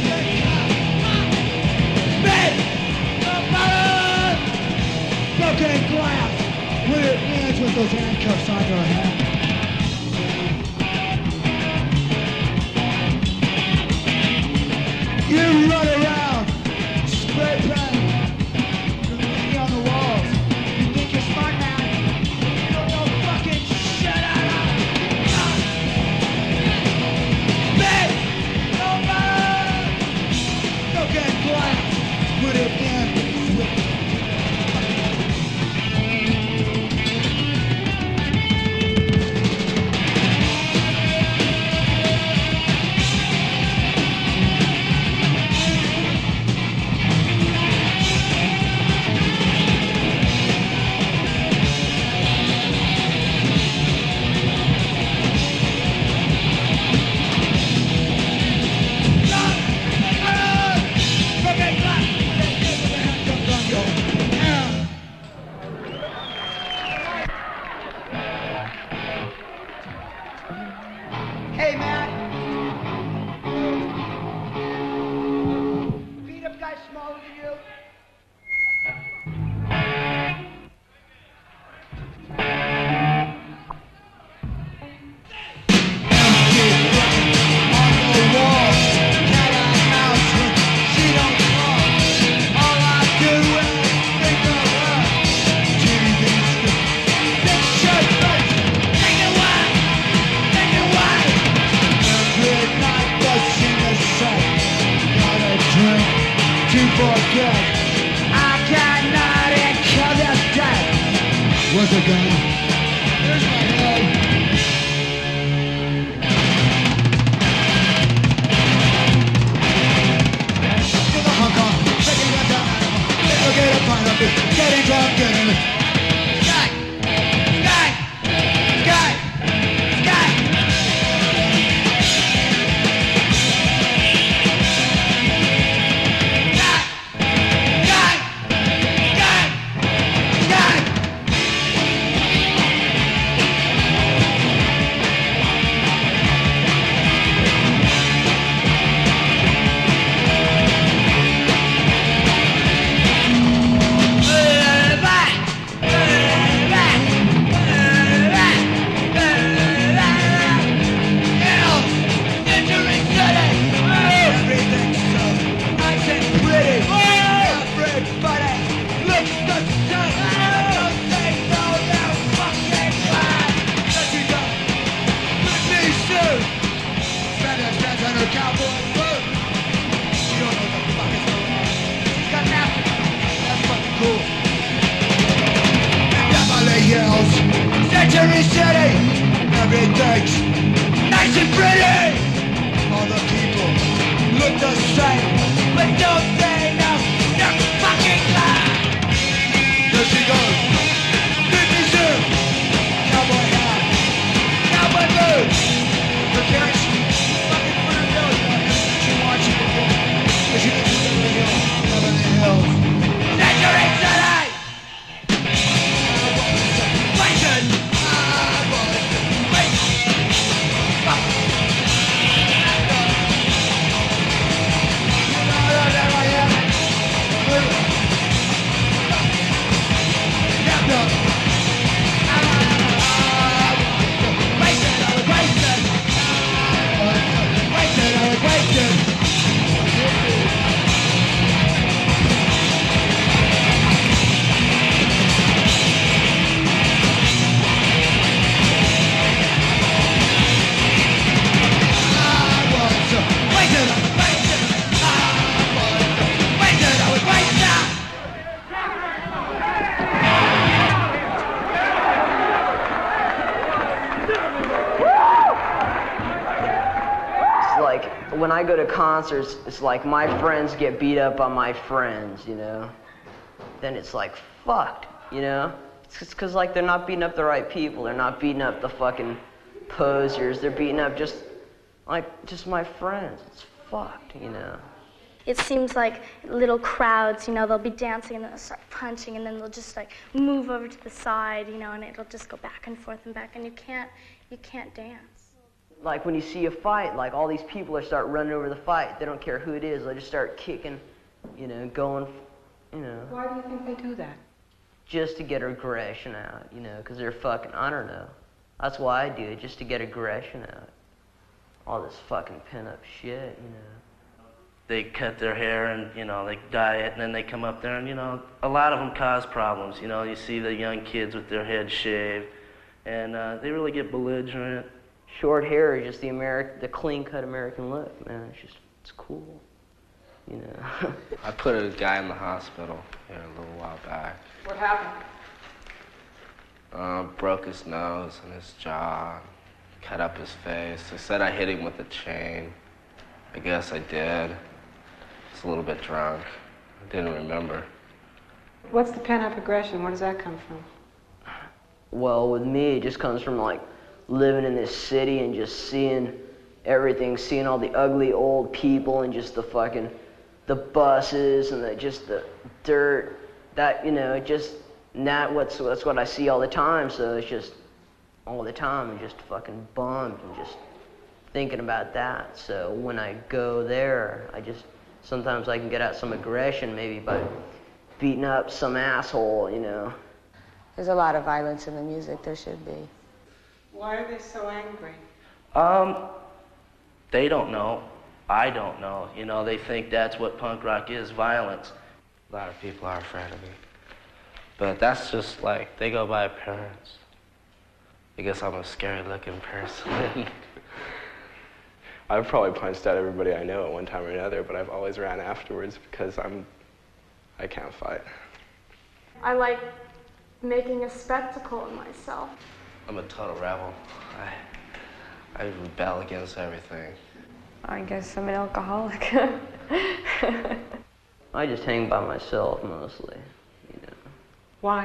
Big, the fire, broken glass, with your hands with those handcuffs on your head. You run around, spray paint, graffiti on the walls. You think you're smart now? You don't know fucking shit out of. Put it in with gun. Here's my head. To the Hong Kong, picking up the animal. They'll get a pint of it, getting drunk, getting it. Sky! Sky! Sky! Sky! Century City, everything's nice and pretty. All the people look the same, but don't they know they're fucking lying? There she goes, 52, cowboy hat, cowboy boots. Her parents fucking put her nose on her. She wants you to go, but she lives in Beverly Hills. Century City! When I go to concerts, it's like my friends get beat up by my friends, you know? Then it's like, fucked, you know? It's just cause like they're not beating up the right people. They're not beating up the fucking posers. They're beating up just my friends. It's fucked, you know? It seems like little crowds, you know, they'll be dancing and then they'll start punching and then they'll just like move over to the side, you know, and it'll just go back and forth and back and you can't dance. Like when you see a fight, like all these people are start running over the fight. They don't care who it is. They just start kicking, you know, going, you know. Why do you think they do that? Just to get aggression out, you know, because they're fucking, I don't know. That's why I do it, just to get aggression out. All this fucking pin-up shit, you know. They cut their hair and, you know, they dye it and then they come up there and, you know, a lot of them cause problems. You know, you see the young kids with their heads shaved and they really get belligerent. Short hair is just the clean-cut American look, man. It's cool, you know. I put a guy in the hospital here a little while back. What happened? Broke his nose and his jaw, cut up his face. They said I hit him with a chain. I guess I did. I was a little bit drunk. I didn't remember. What's the pent-up aggression? Where does that come from? Well, with me, it just comes from like living in this city and just seeing everything, seeing all the ugly old people and just the buses and the dirt, that, you know, that's what I see all the time. So it's just all the time I'm just fucking bummed and just thinking about that. So when I go there, sometimes I can get out some aggression maybe by beating up some asshole, you know. There's a lot of violence in the music, there should be. Why are they so angry? They don't know. I don't know. You know, they think that's what punk rock is, violence. A lot of people are afraid of me. But that's just like, they go by appearance. I guess I'm a scary-looking person. I've probably punched out everybody I know at one time or another, but I've always ran afterwards because I can't fight. I like making a spectacle of myself. I'm a total rebel. I rebel against everything. I guess I'm an alcoholic. I just hang by myself mostly, you know. Why?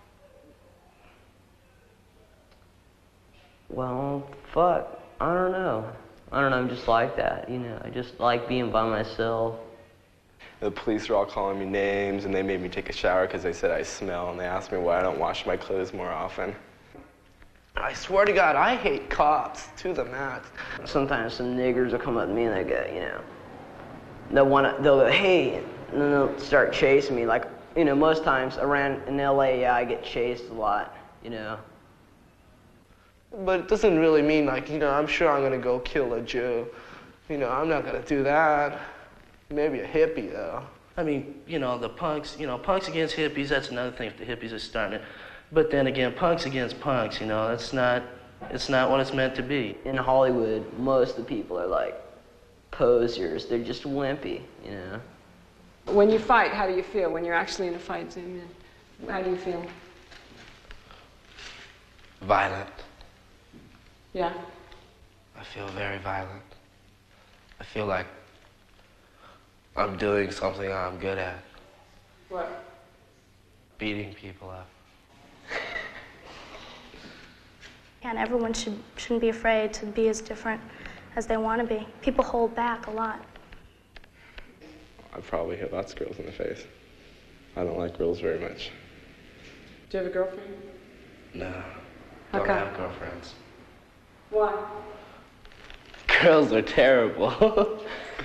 Well, fuck, I don't know. I'm just like that, you know. I just like being by myself. The police were all calling me names, and they made me take a shower because they said I smell, and they asked me why I don't wash my clothes more often. I swear to God, I hate cops to the max. Sometimes some niggers will come up to me and they go, you know, they'll go, hey, and then they'll start chasing me. Like, you know, most times around in LA, yeah, I get chased a lot, you know. But it doesn't really mean, like, you know, I'm sure I'm gonna go kill a Jew. You know, I'm not gonna do that. Maybe a hippie, though. I mean, you know, the punks, you know, punks against hippies, that's another thing if the hippies are starting it. But then again, punks against punks, you know, it's not what it's meant to be. In Hollywood, most of the people are like posers. They're just wimpy, you know. When you fight, how do you feel? When you're actually in a fight, how do you feel? Violent. Yeah? I feel very violent. I feel like I'm doing something I'm good at. What? Beating people up. And everyone shouldn't be afraid to be as different as they want to be. People hold back a lot. I probably hit lots of girls in the face. I don't like girls very much. Do you have a girlfriend? No. How Don't come? have girlfriends. Why? Girls are terrible.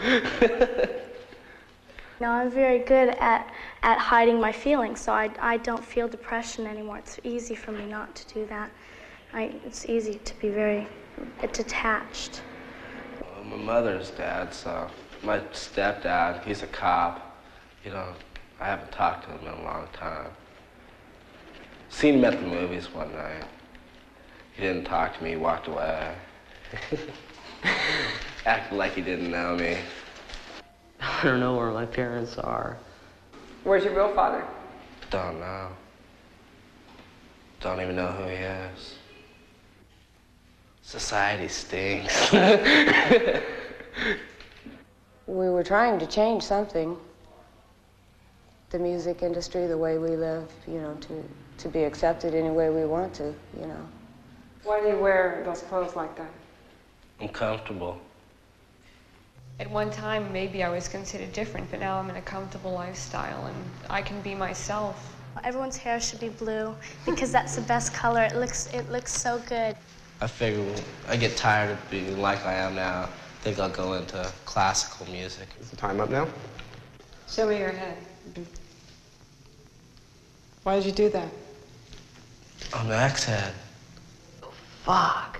No, I'm very good at hiding my feelings, so I don't feel depression anymore. It's easy for me not to do that. It's easy to be very detached. Well, my mother's dad, so my stepdad, he's a cop. You know, I haven't talked to him in a long time. Seen him at the movies one night. He didn't talk to me, he walked away. Acted like he didn't know me. I don't know where my parents are. Where's your real father? Don't know. Don't even know who he is. Society stinks. We were trying to change something. The music industry, the way we live, you know, to be accepted any way we want to, you know. Why do you wear those clothes like that? I'm comfortable. At one time, maybe I was considered different, but now I'm in a comfortable lifestyle and I can be myself. Everyone's hair should be blue because that's the best color. It looks so good. I figure when I get tired of being like I am now, I think I'll go into classical music. Is the time up now? Show me your head. Why did you do that? I'm an ex-head. Fuck.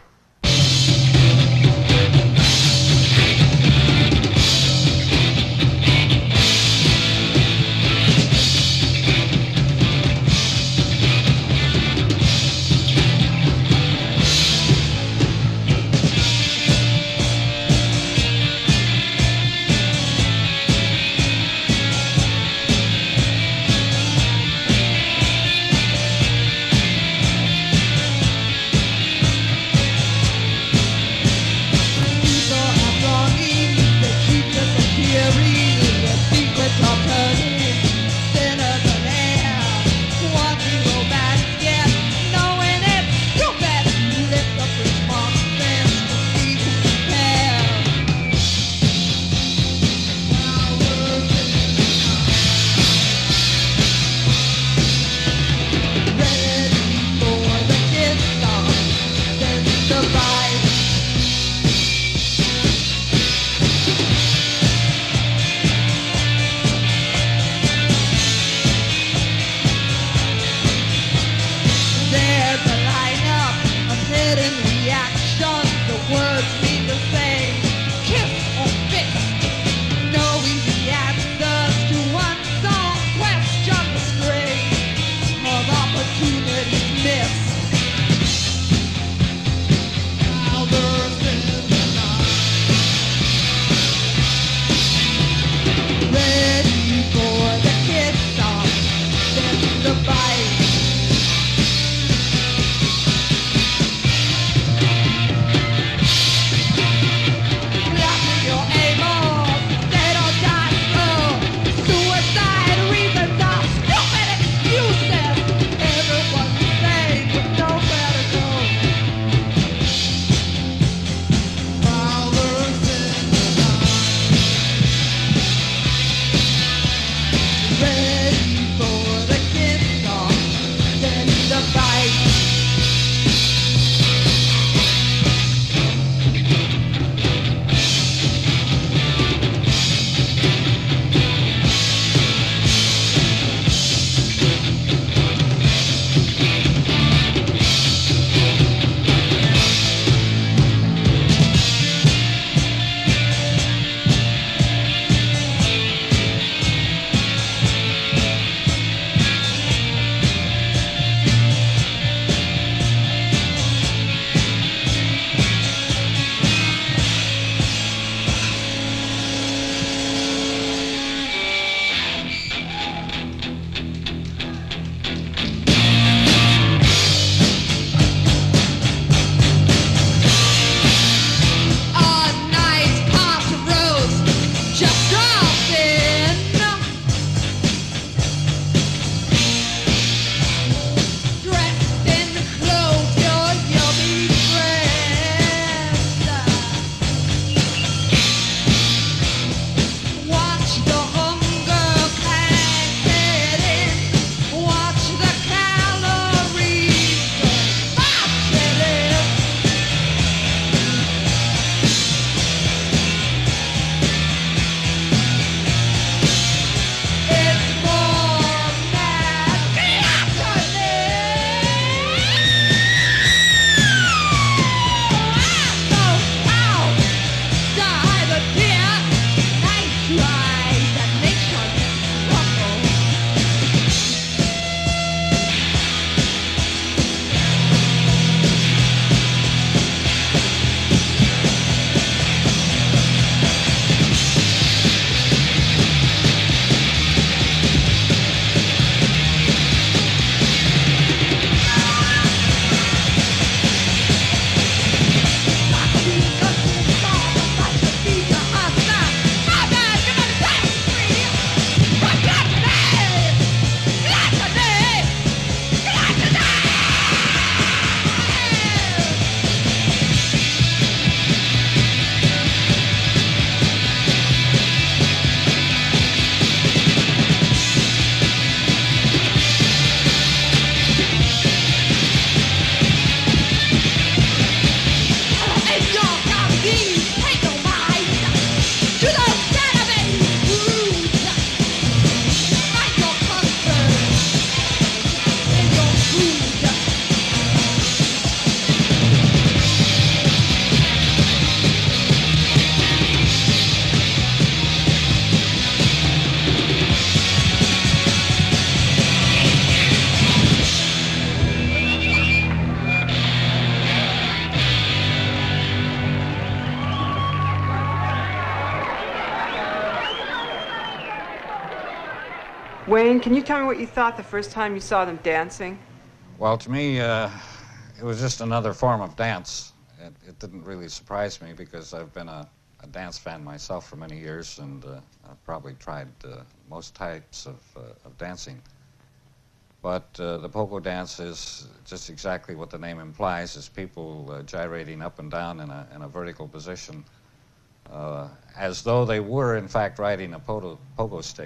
Wayne, can you tell me what you thought the first time you saw them dancing? Well, to me, it was just another form of dance. It didn't really surprise me because I've been a dance fan myself for many years, and I've probably tried most types of dancing. But the pogo dance is just exactly what the name implies, is people gyrating up and down in a vertical position, as though they were, in fact, riding a pogo stick.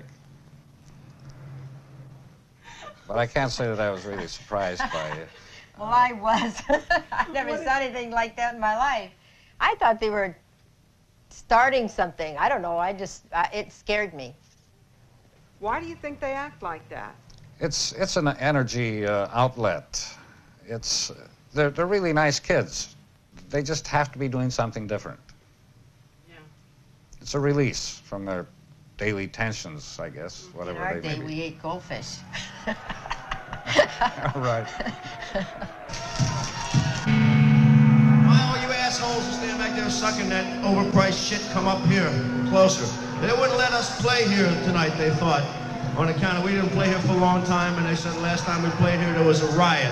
But I can't say that I was really surprised by it. Well, I was. I never saw anything like that in my life. I thought they were starting something. I don't know. It scared me. Why do you think they act like that? It's an energy outlet. They're really nice kids. They just have to be doing something different. Yeah. It's a release from their daily tensions, I guess, whatever in our they day, may be. we ate goldfish. Right. Why all you assholes who stand back there sucking that overpriced shit come up here, closer? They wouldn't let us play here tonight, they thought. On account of we didn't play here for a long time, and they said the last time we played here there was a riot.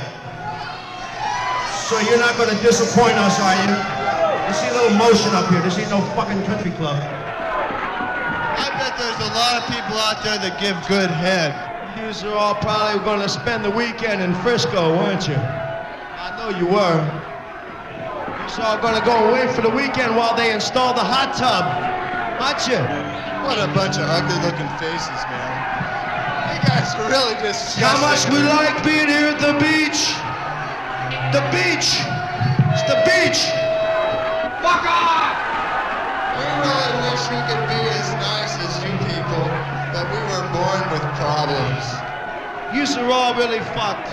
So you're not going to disappoint us, are you? You see a little motion up here. This ain't no fucking country club. I bet there's a lot of people out there that give good head. You are all probably going to spend the weekend in Frisco, weren't you? I know you were. You're all going to go away for the weekend while they install the hot tub, aren't you? What a bunch of ugly-looking faces, man. You guys are really just... How much we like being here at the beach. The beach. It's the beach. Fuck off! We really wish we could be as nice as you people, but we were born with problems. Yous are all really fucked.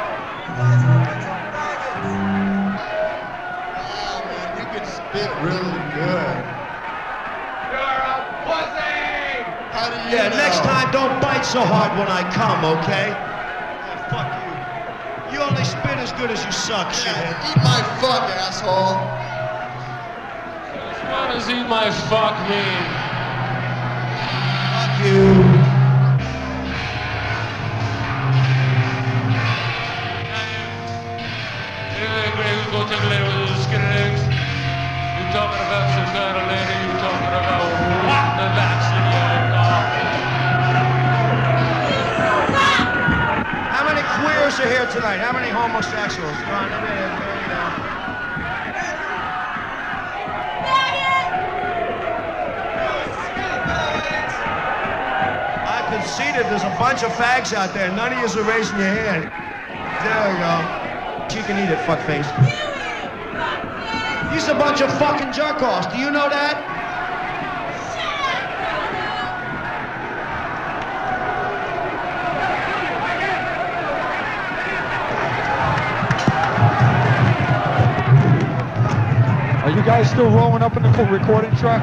Oh, man, you can spit really good. You're a pussy! How do you Yeah, know? next time don't bite so hard when I come, okay? Yeah, fuck you. You only spit as good as you suck, shithead. Eat my fuck, asshole. What does eat my fuck mean? Fuck you. You talking about some kind of lady, you talking about what the that's in your car. How many queers are here tonight? How many homosexuals? Come on, let me hear it. I can see that there's a bunch of fags out there. None of you are raising your hand. There we go. You can eat it, fuckface. He's a bunch of fucking jerk-offs. Do you know that? Are you guys still rolling up in the recording truck?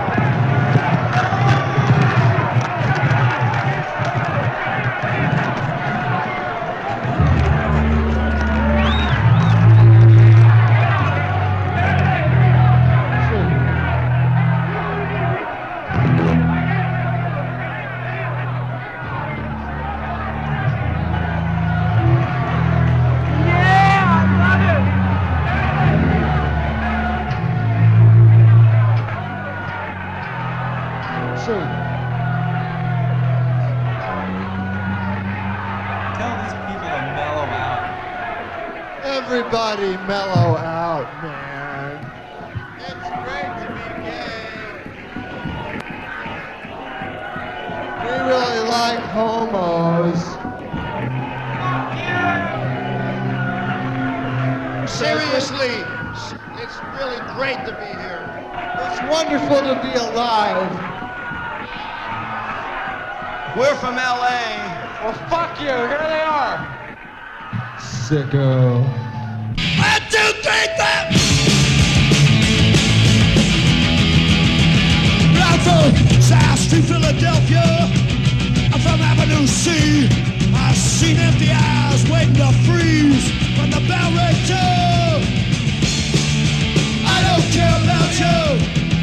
Everybody mellow out, man. It's great to be gay. We really like homos. Seriously, it's really great to be here. It's wonderful to be alive. We're from L.A. Well, fuck you. Here they are. Sicko. 1, 2, 3, clap! I'm from South Street, Philadelphia. I'm from Avenue C. I've seen empty eyes waiting to freeze when the bell rings too. I don't care about you.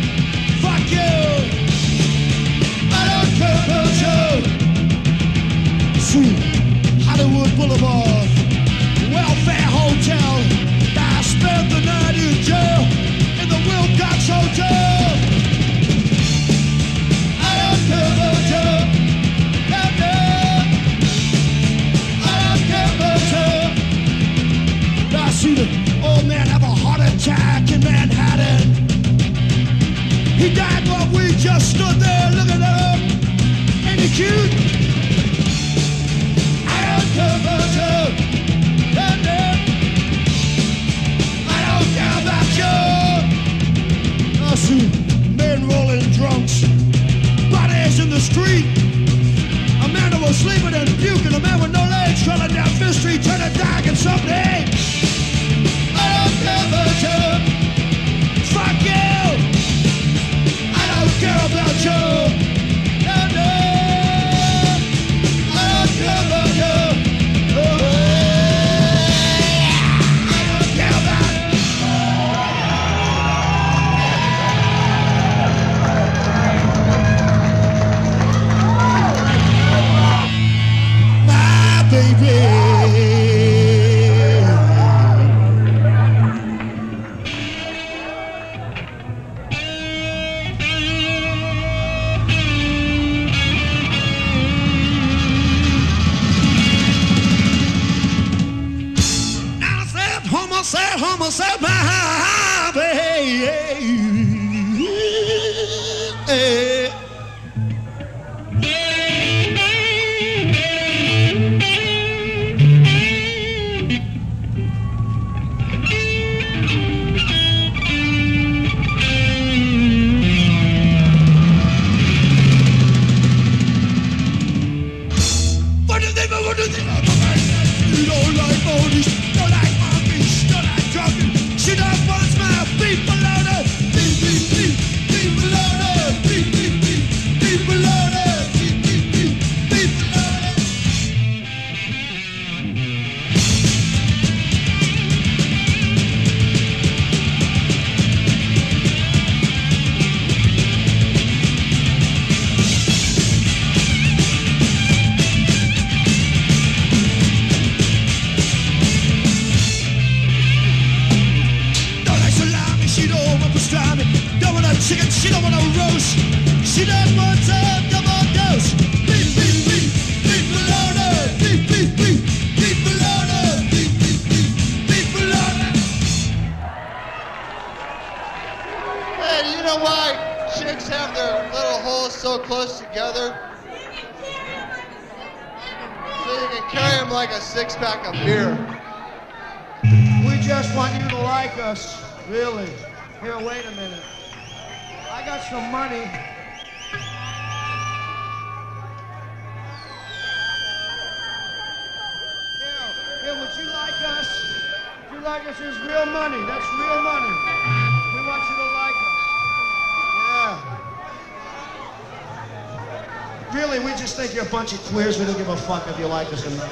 Fuck you. I don't care about you. the street. A man who was sleeping and puking, a man with no legs, crawling down Fifth Street, turning dark and someday. I don't care about you. Fuck you. I don't care about you. No, no. I don't care about you. Oh, I don't care about you. My baby. Homo said my baby. What do you think? What do you think? You don't like monkeys, don't like monkeys, don't like drunken. She don't want my beat below the beat below the beat below the beat below the. She don't want pastrami, don't want a chicken, she don't want a roast. She don't want a double dose. Beef, beef, beef, beef bologna. Beef, beef, beef, beef bologna. Beef, beef, beef, beef bologna. Hey, you know why chicks have their little holes so close together? So you can carry them like a six-pack of beer. We just want you to like us, really. Here, wait a minute. I got some money. Here, would you like us? Would you like us? It's real money. That's real money. We want you to like us. Yeah. Really, we just think you're a bunch of queers. We don't give a fuck if you like us or not.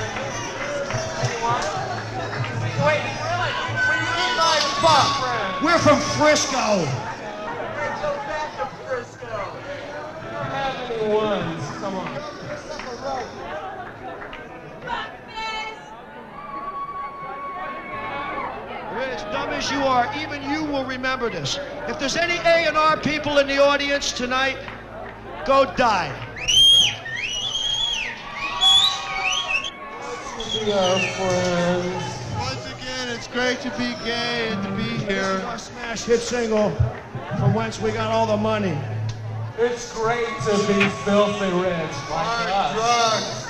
Wait, really? When you eat my fuck, We're from Frisco. Okay, so back to Frisco. You don't have any ones. Come on. As dumb as you are, even you will remember this. If there's any A&R people in the audience tonight, go die. We are friends. Once again, it's great to be gay and to be here. This is our smash hit single from whence we got all the money. It's great to be filthy rich like us. Drugs.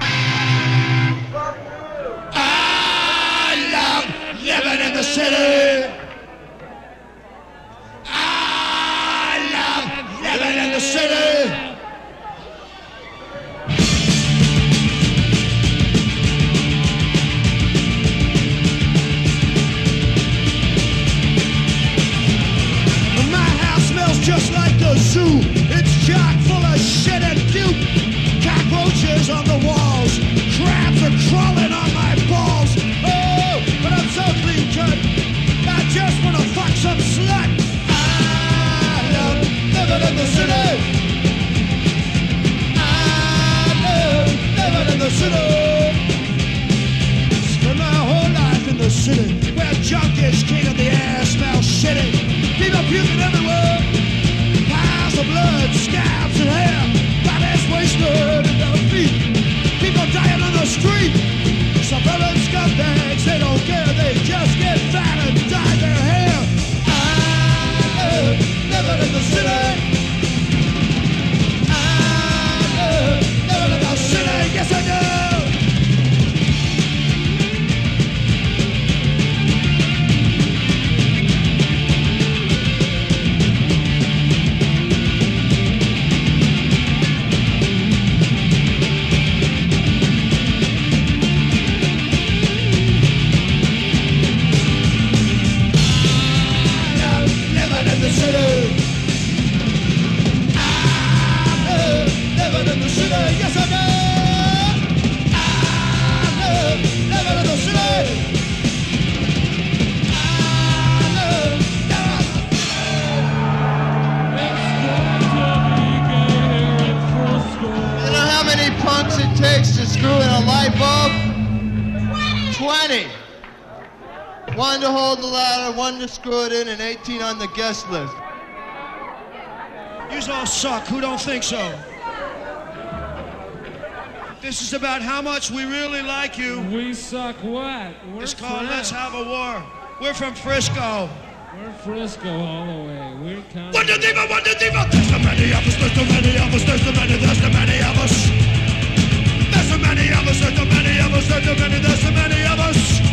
I love living in the city. I love living in the city. Just like the zoo, it's chock full of shit and puke. Cockroaches on the walls, crabs are crawling on my balls. Oh, but I'm so clean cut, I just wanna fuck some slut. I love living in the city. I love living in the city. Spend my whole life in the city, where junk is king of the air, smells shitty. People puking everywhere. Piles of blood 1 to hold the ladder, 1 to screw it in, and 18 on the guest list. Yous all suck. Who don't think so? This is about how much we really like you. We suck what? It's called Let's Have a War. We're from Frisco. We're Frisco all the way. We're kind One to diva, there's so many of us, there's so many of us, there's so many of us. There's so many of us, there's so many of us, there's so many of us.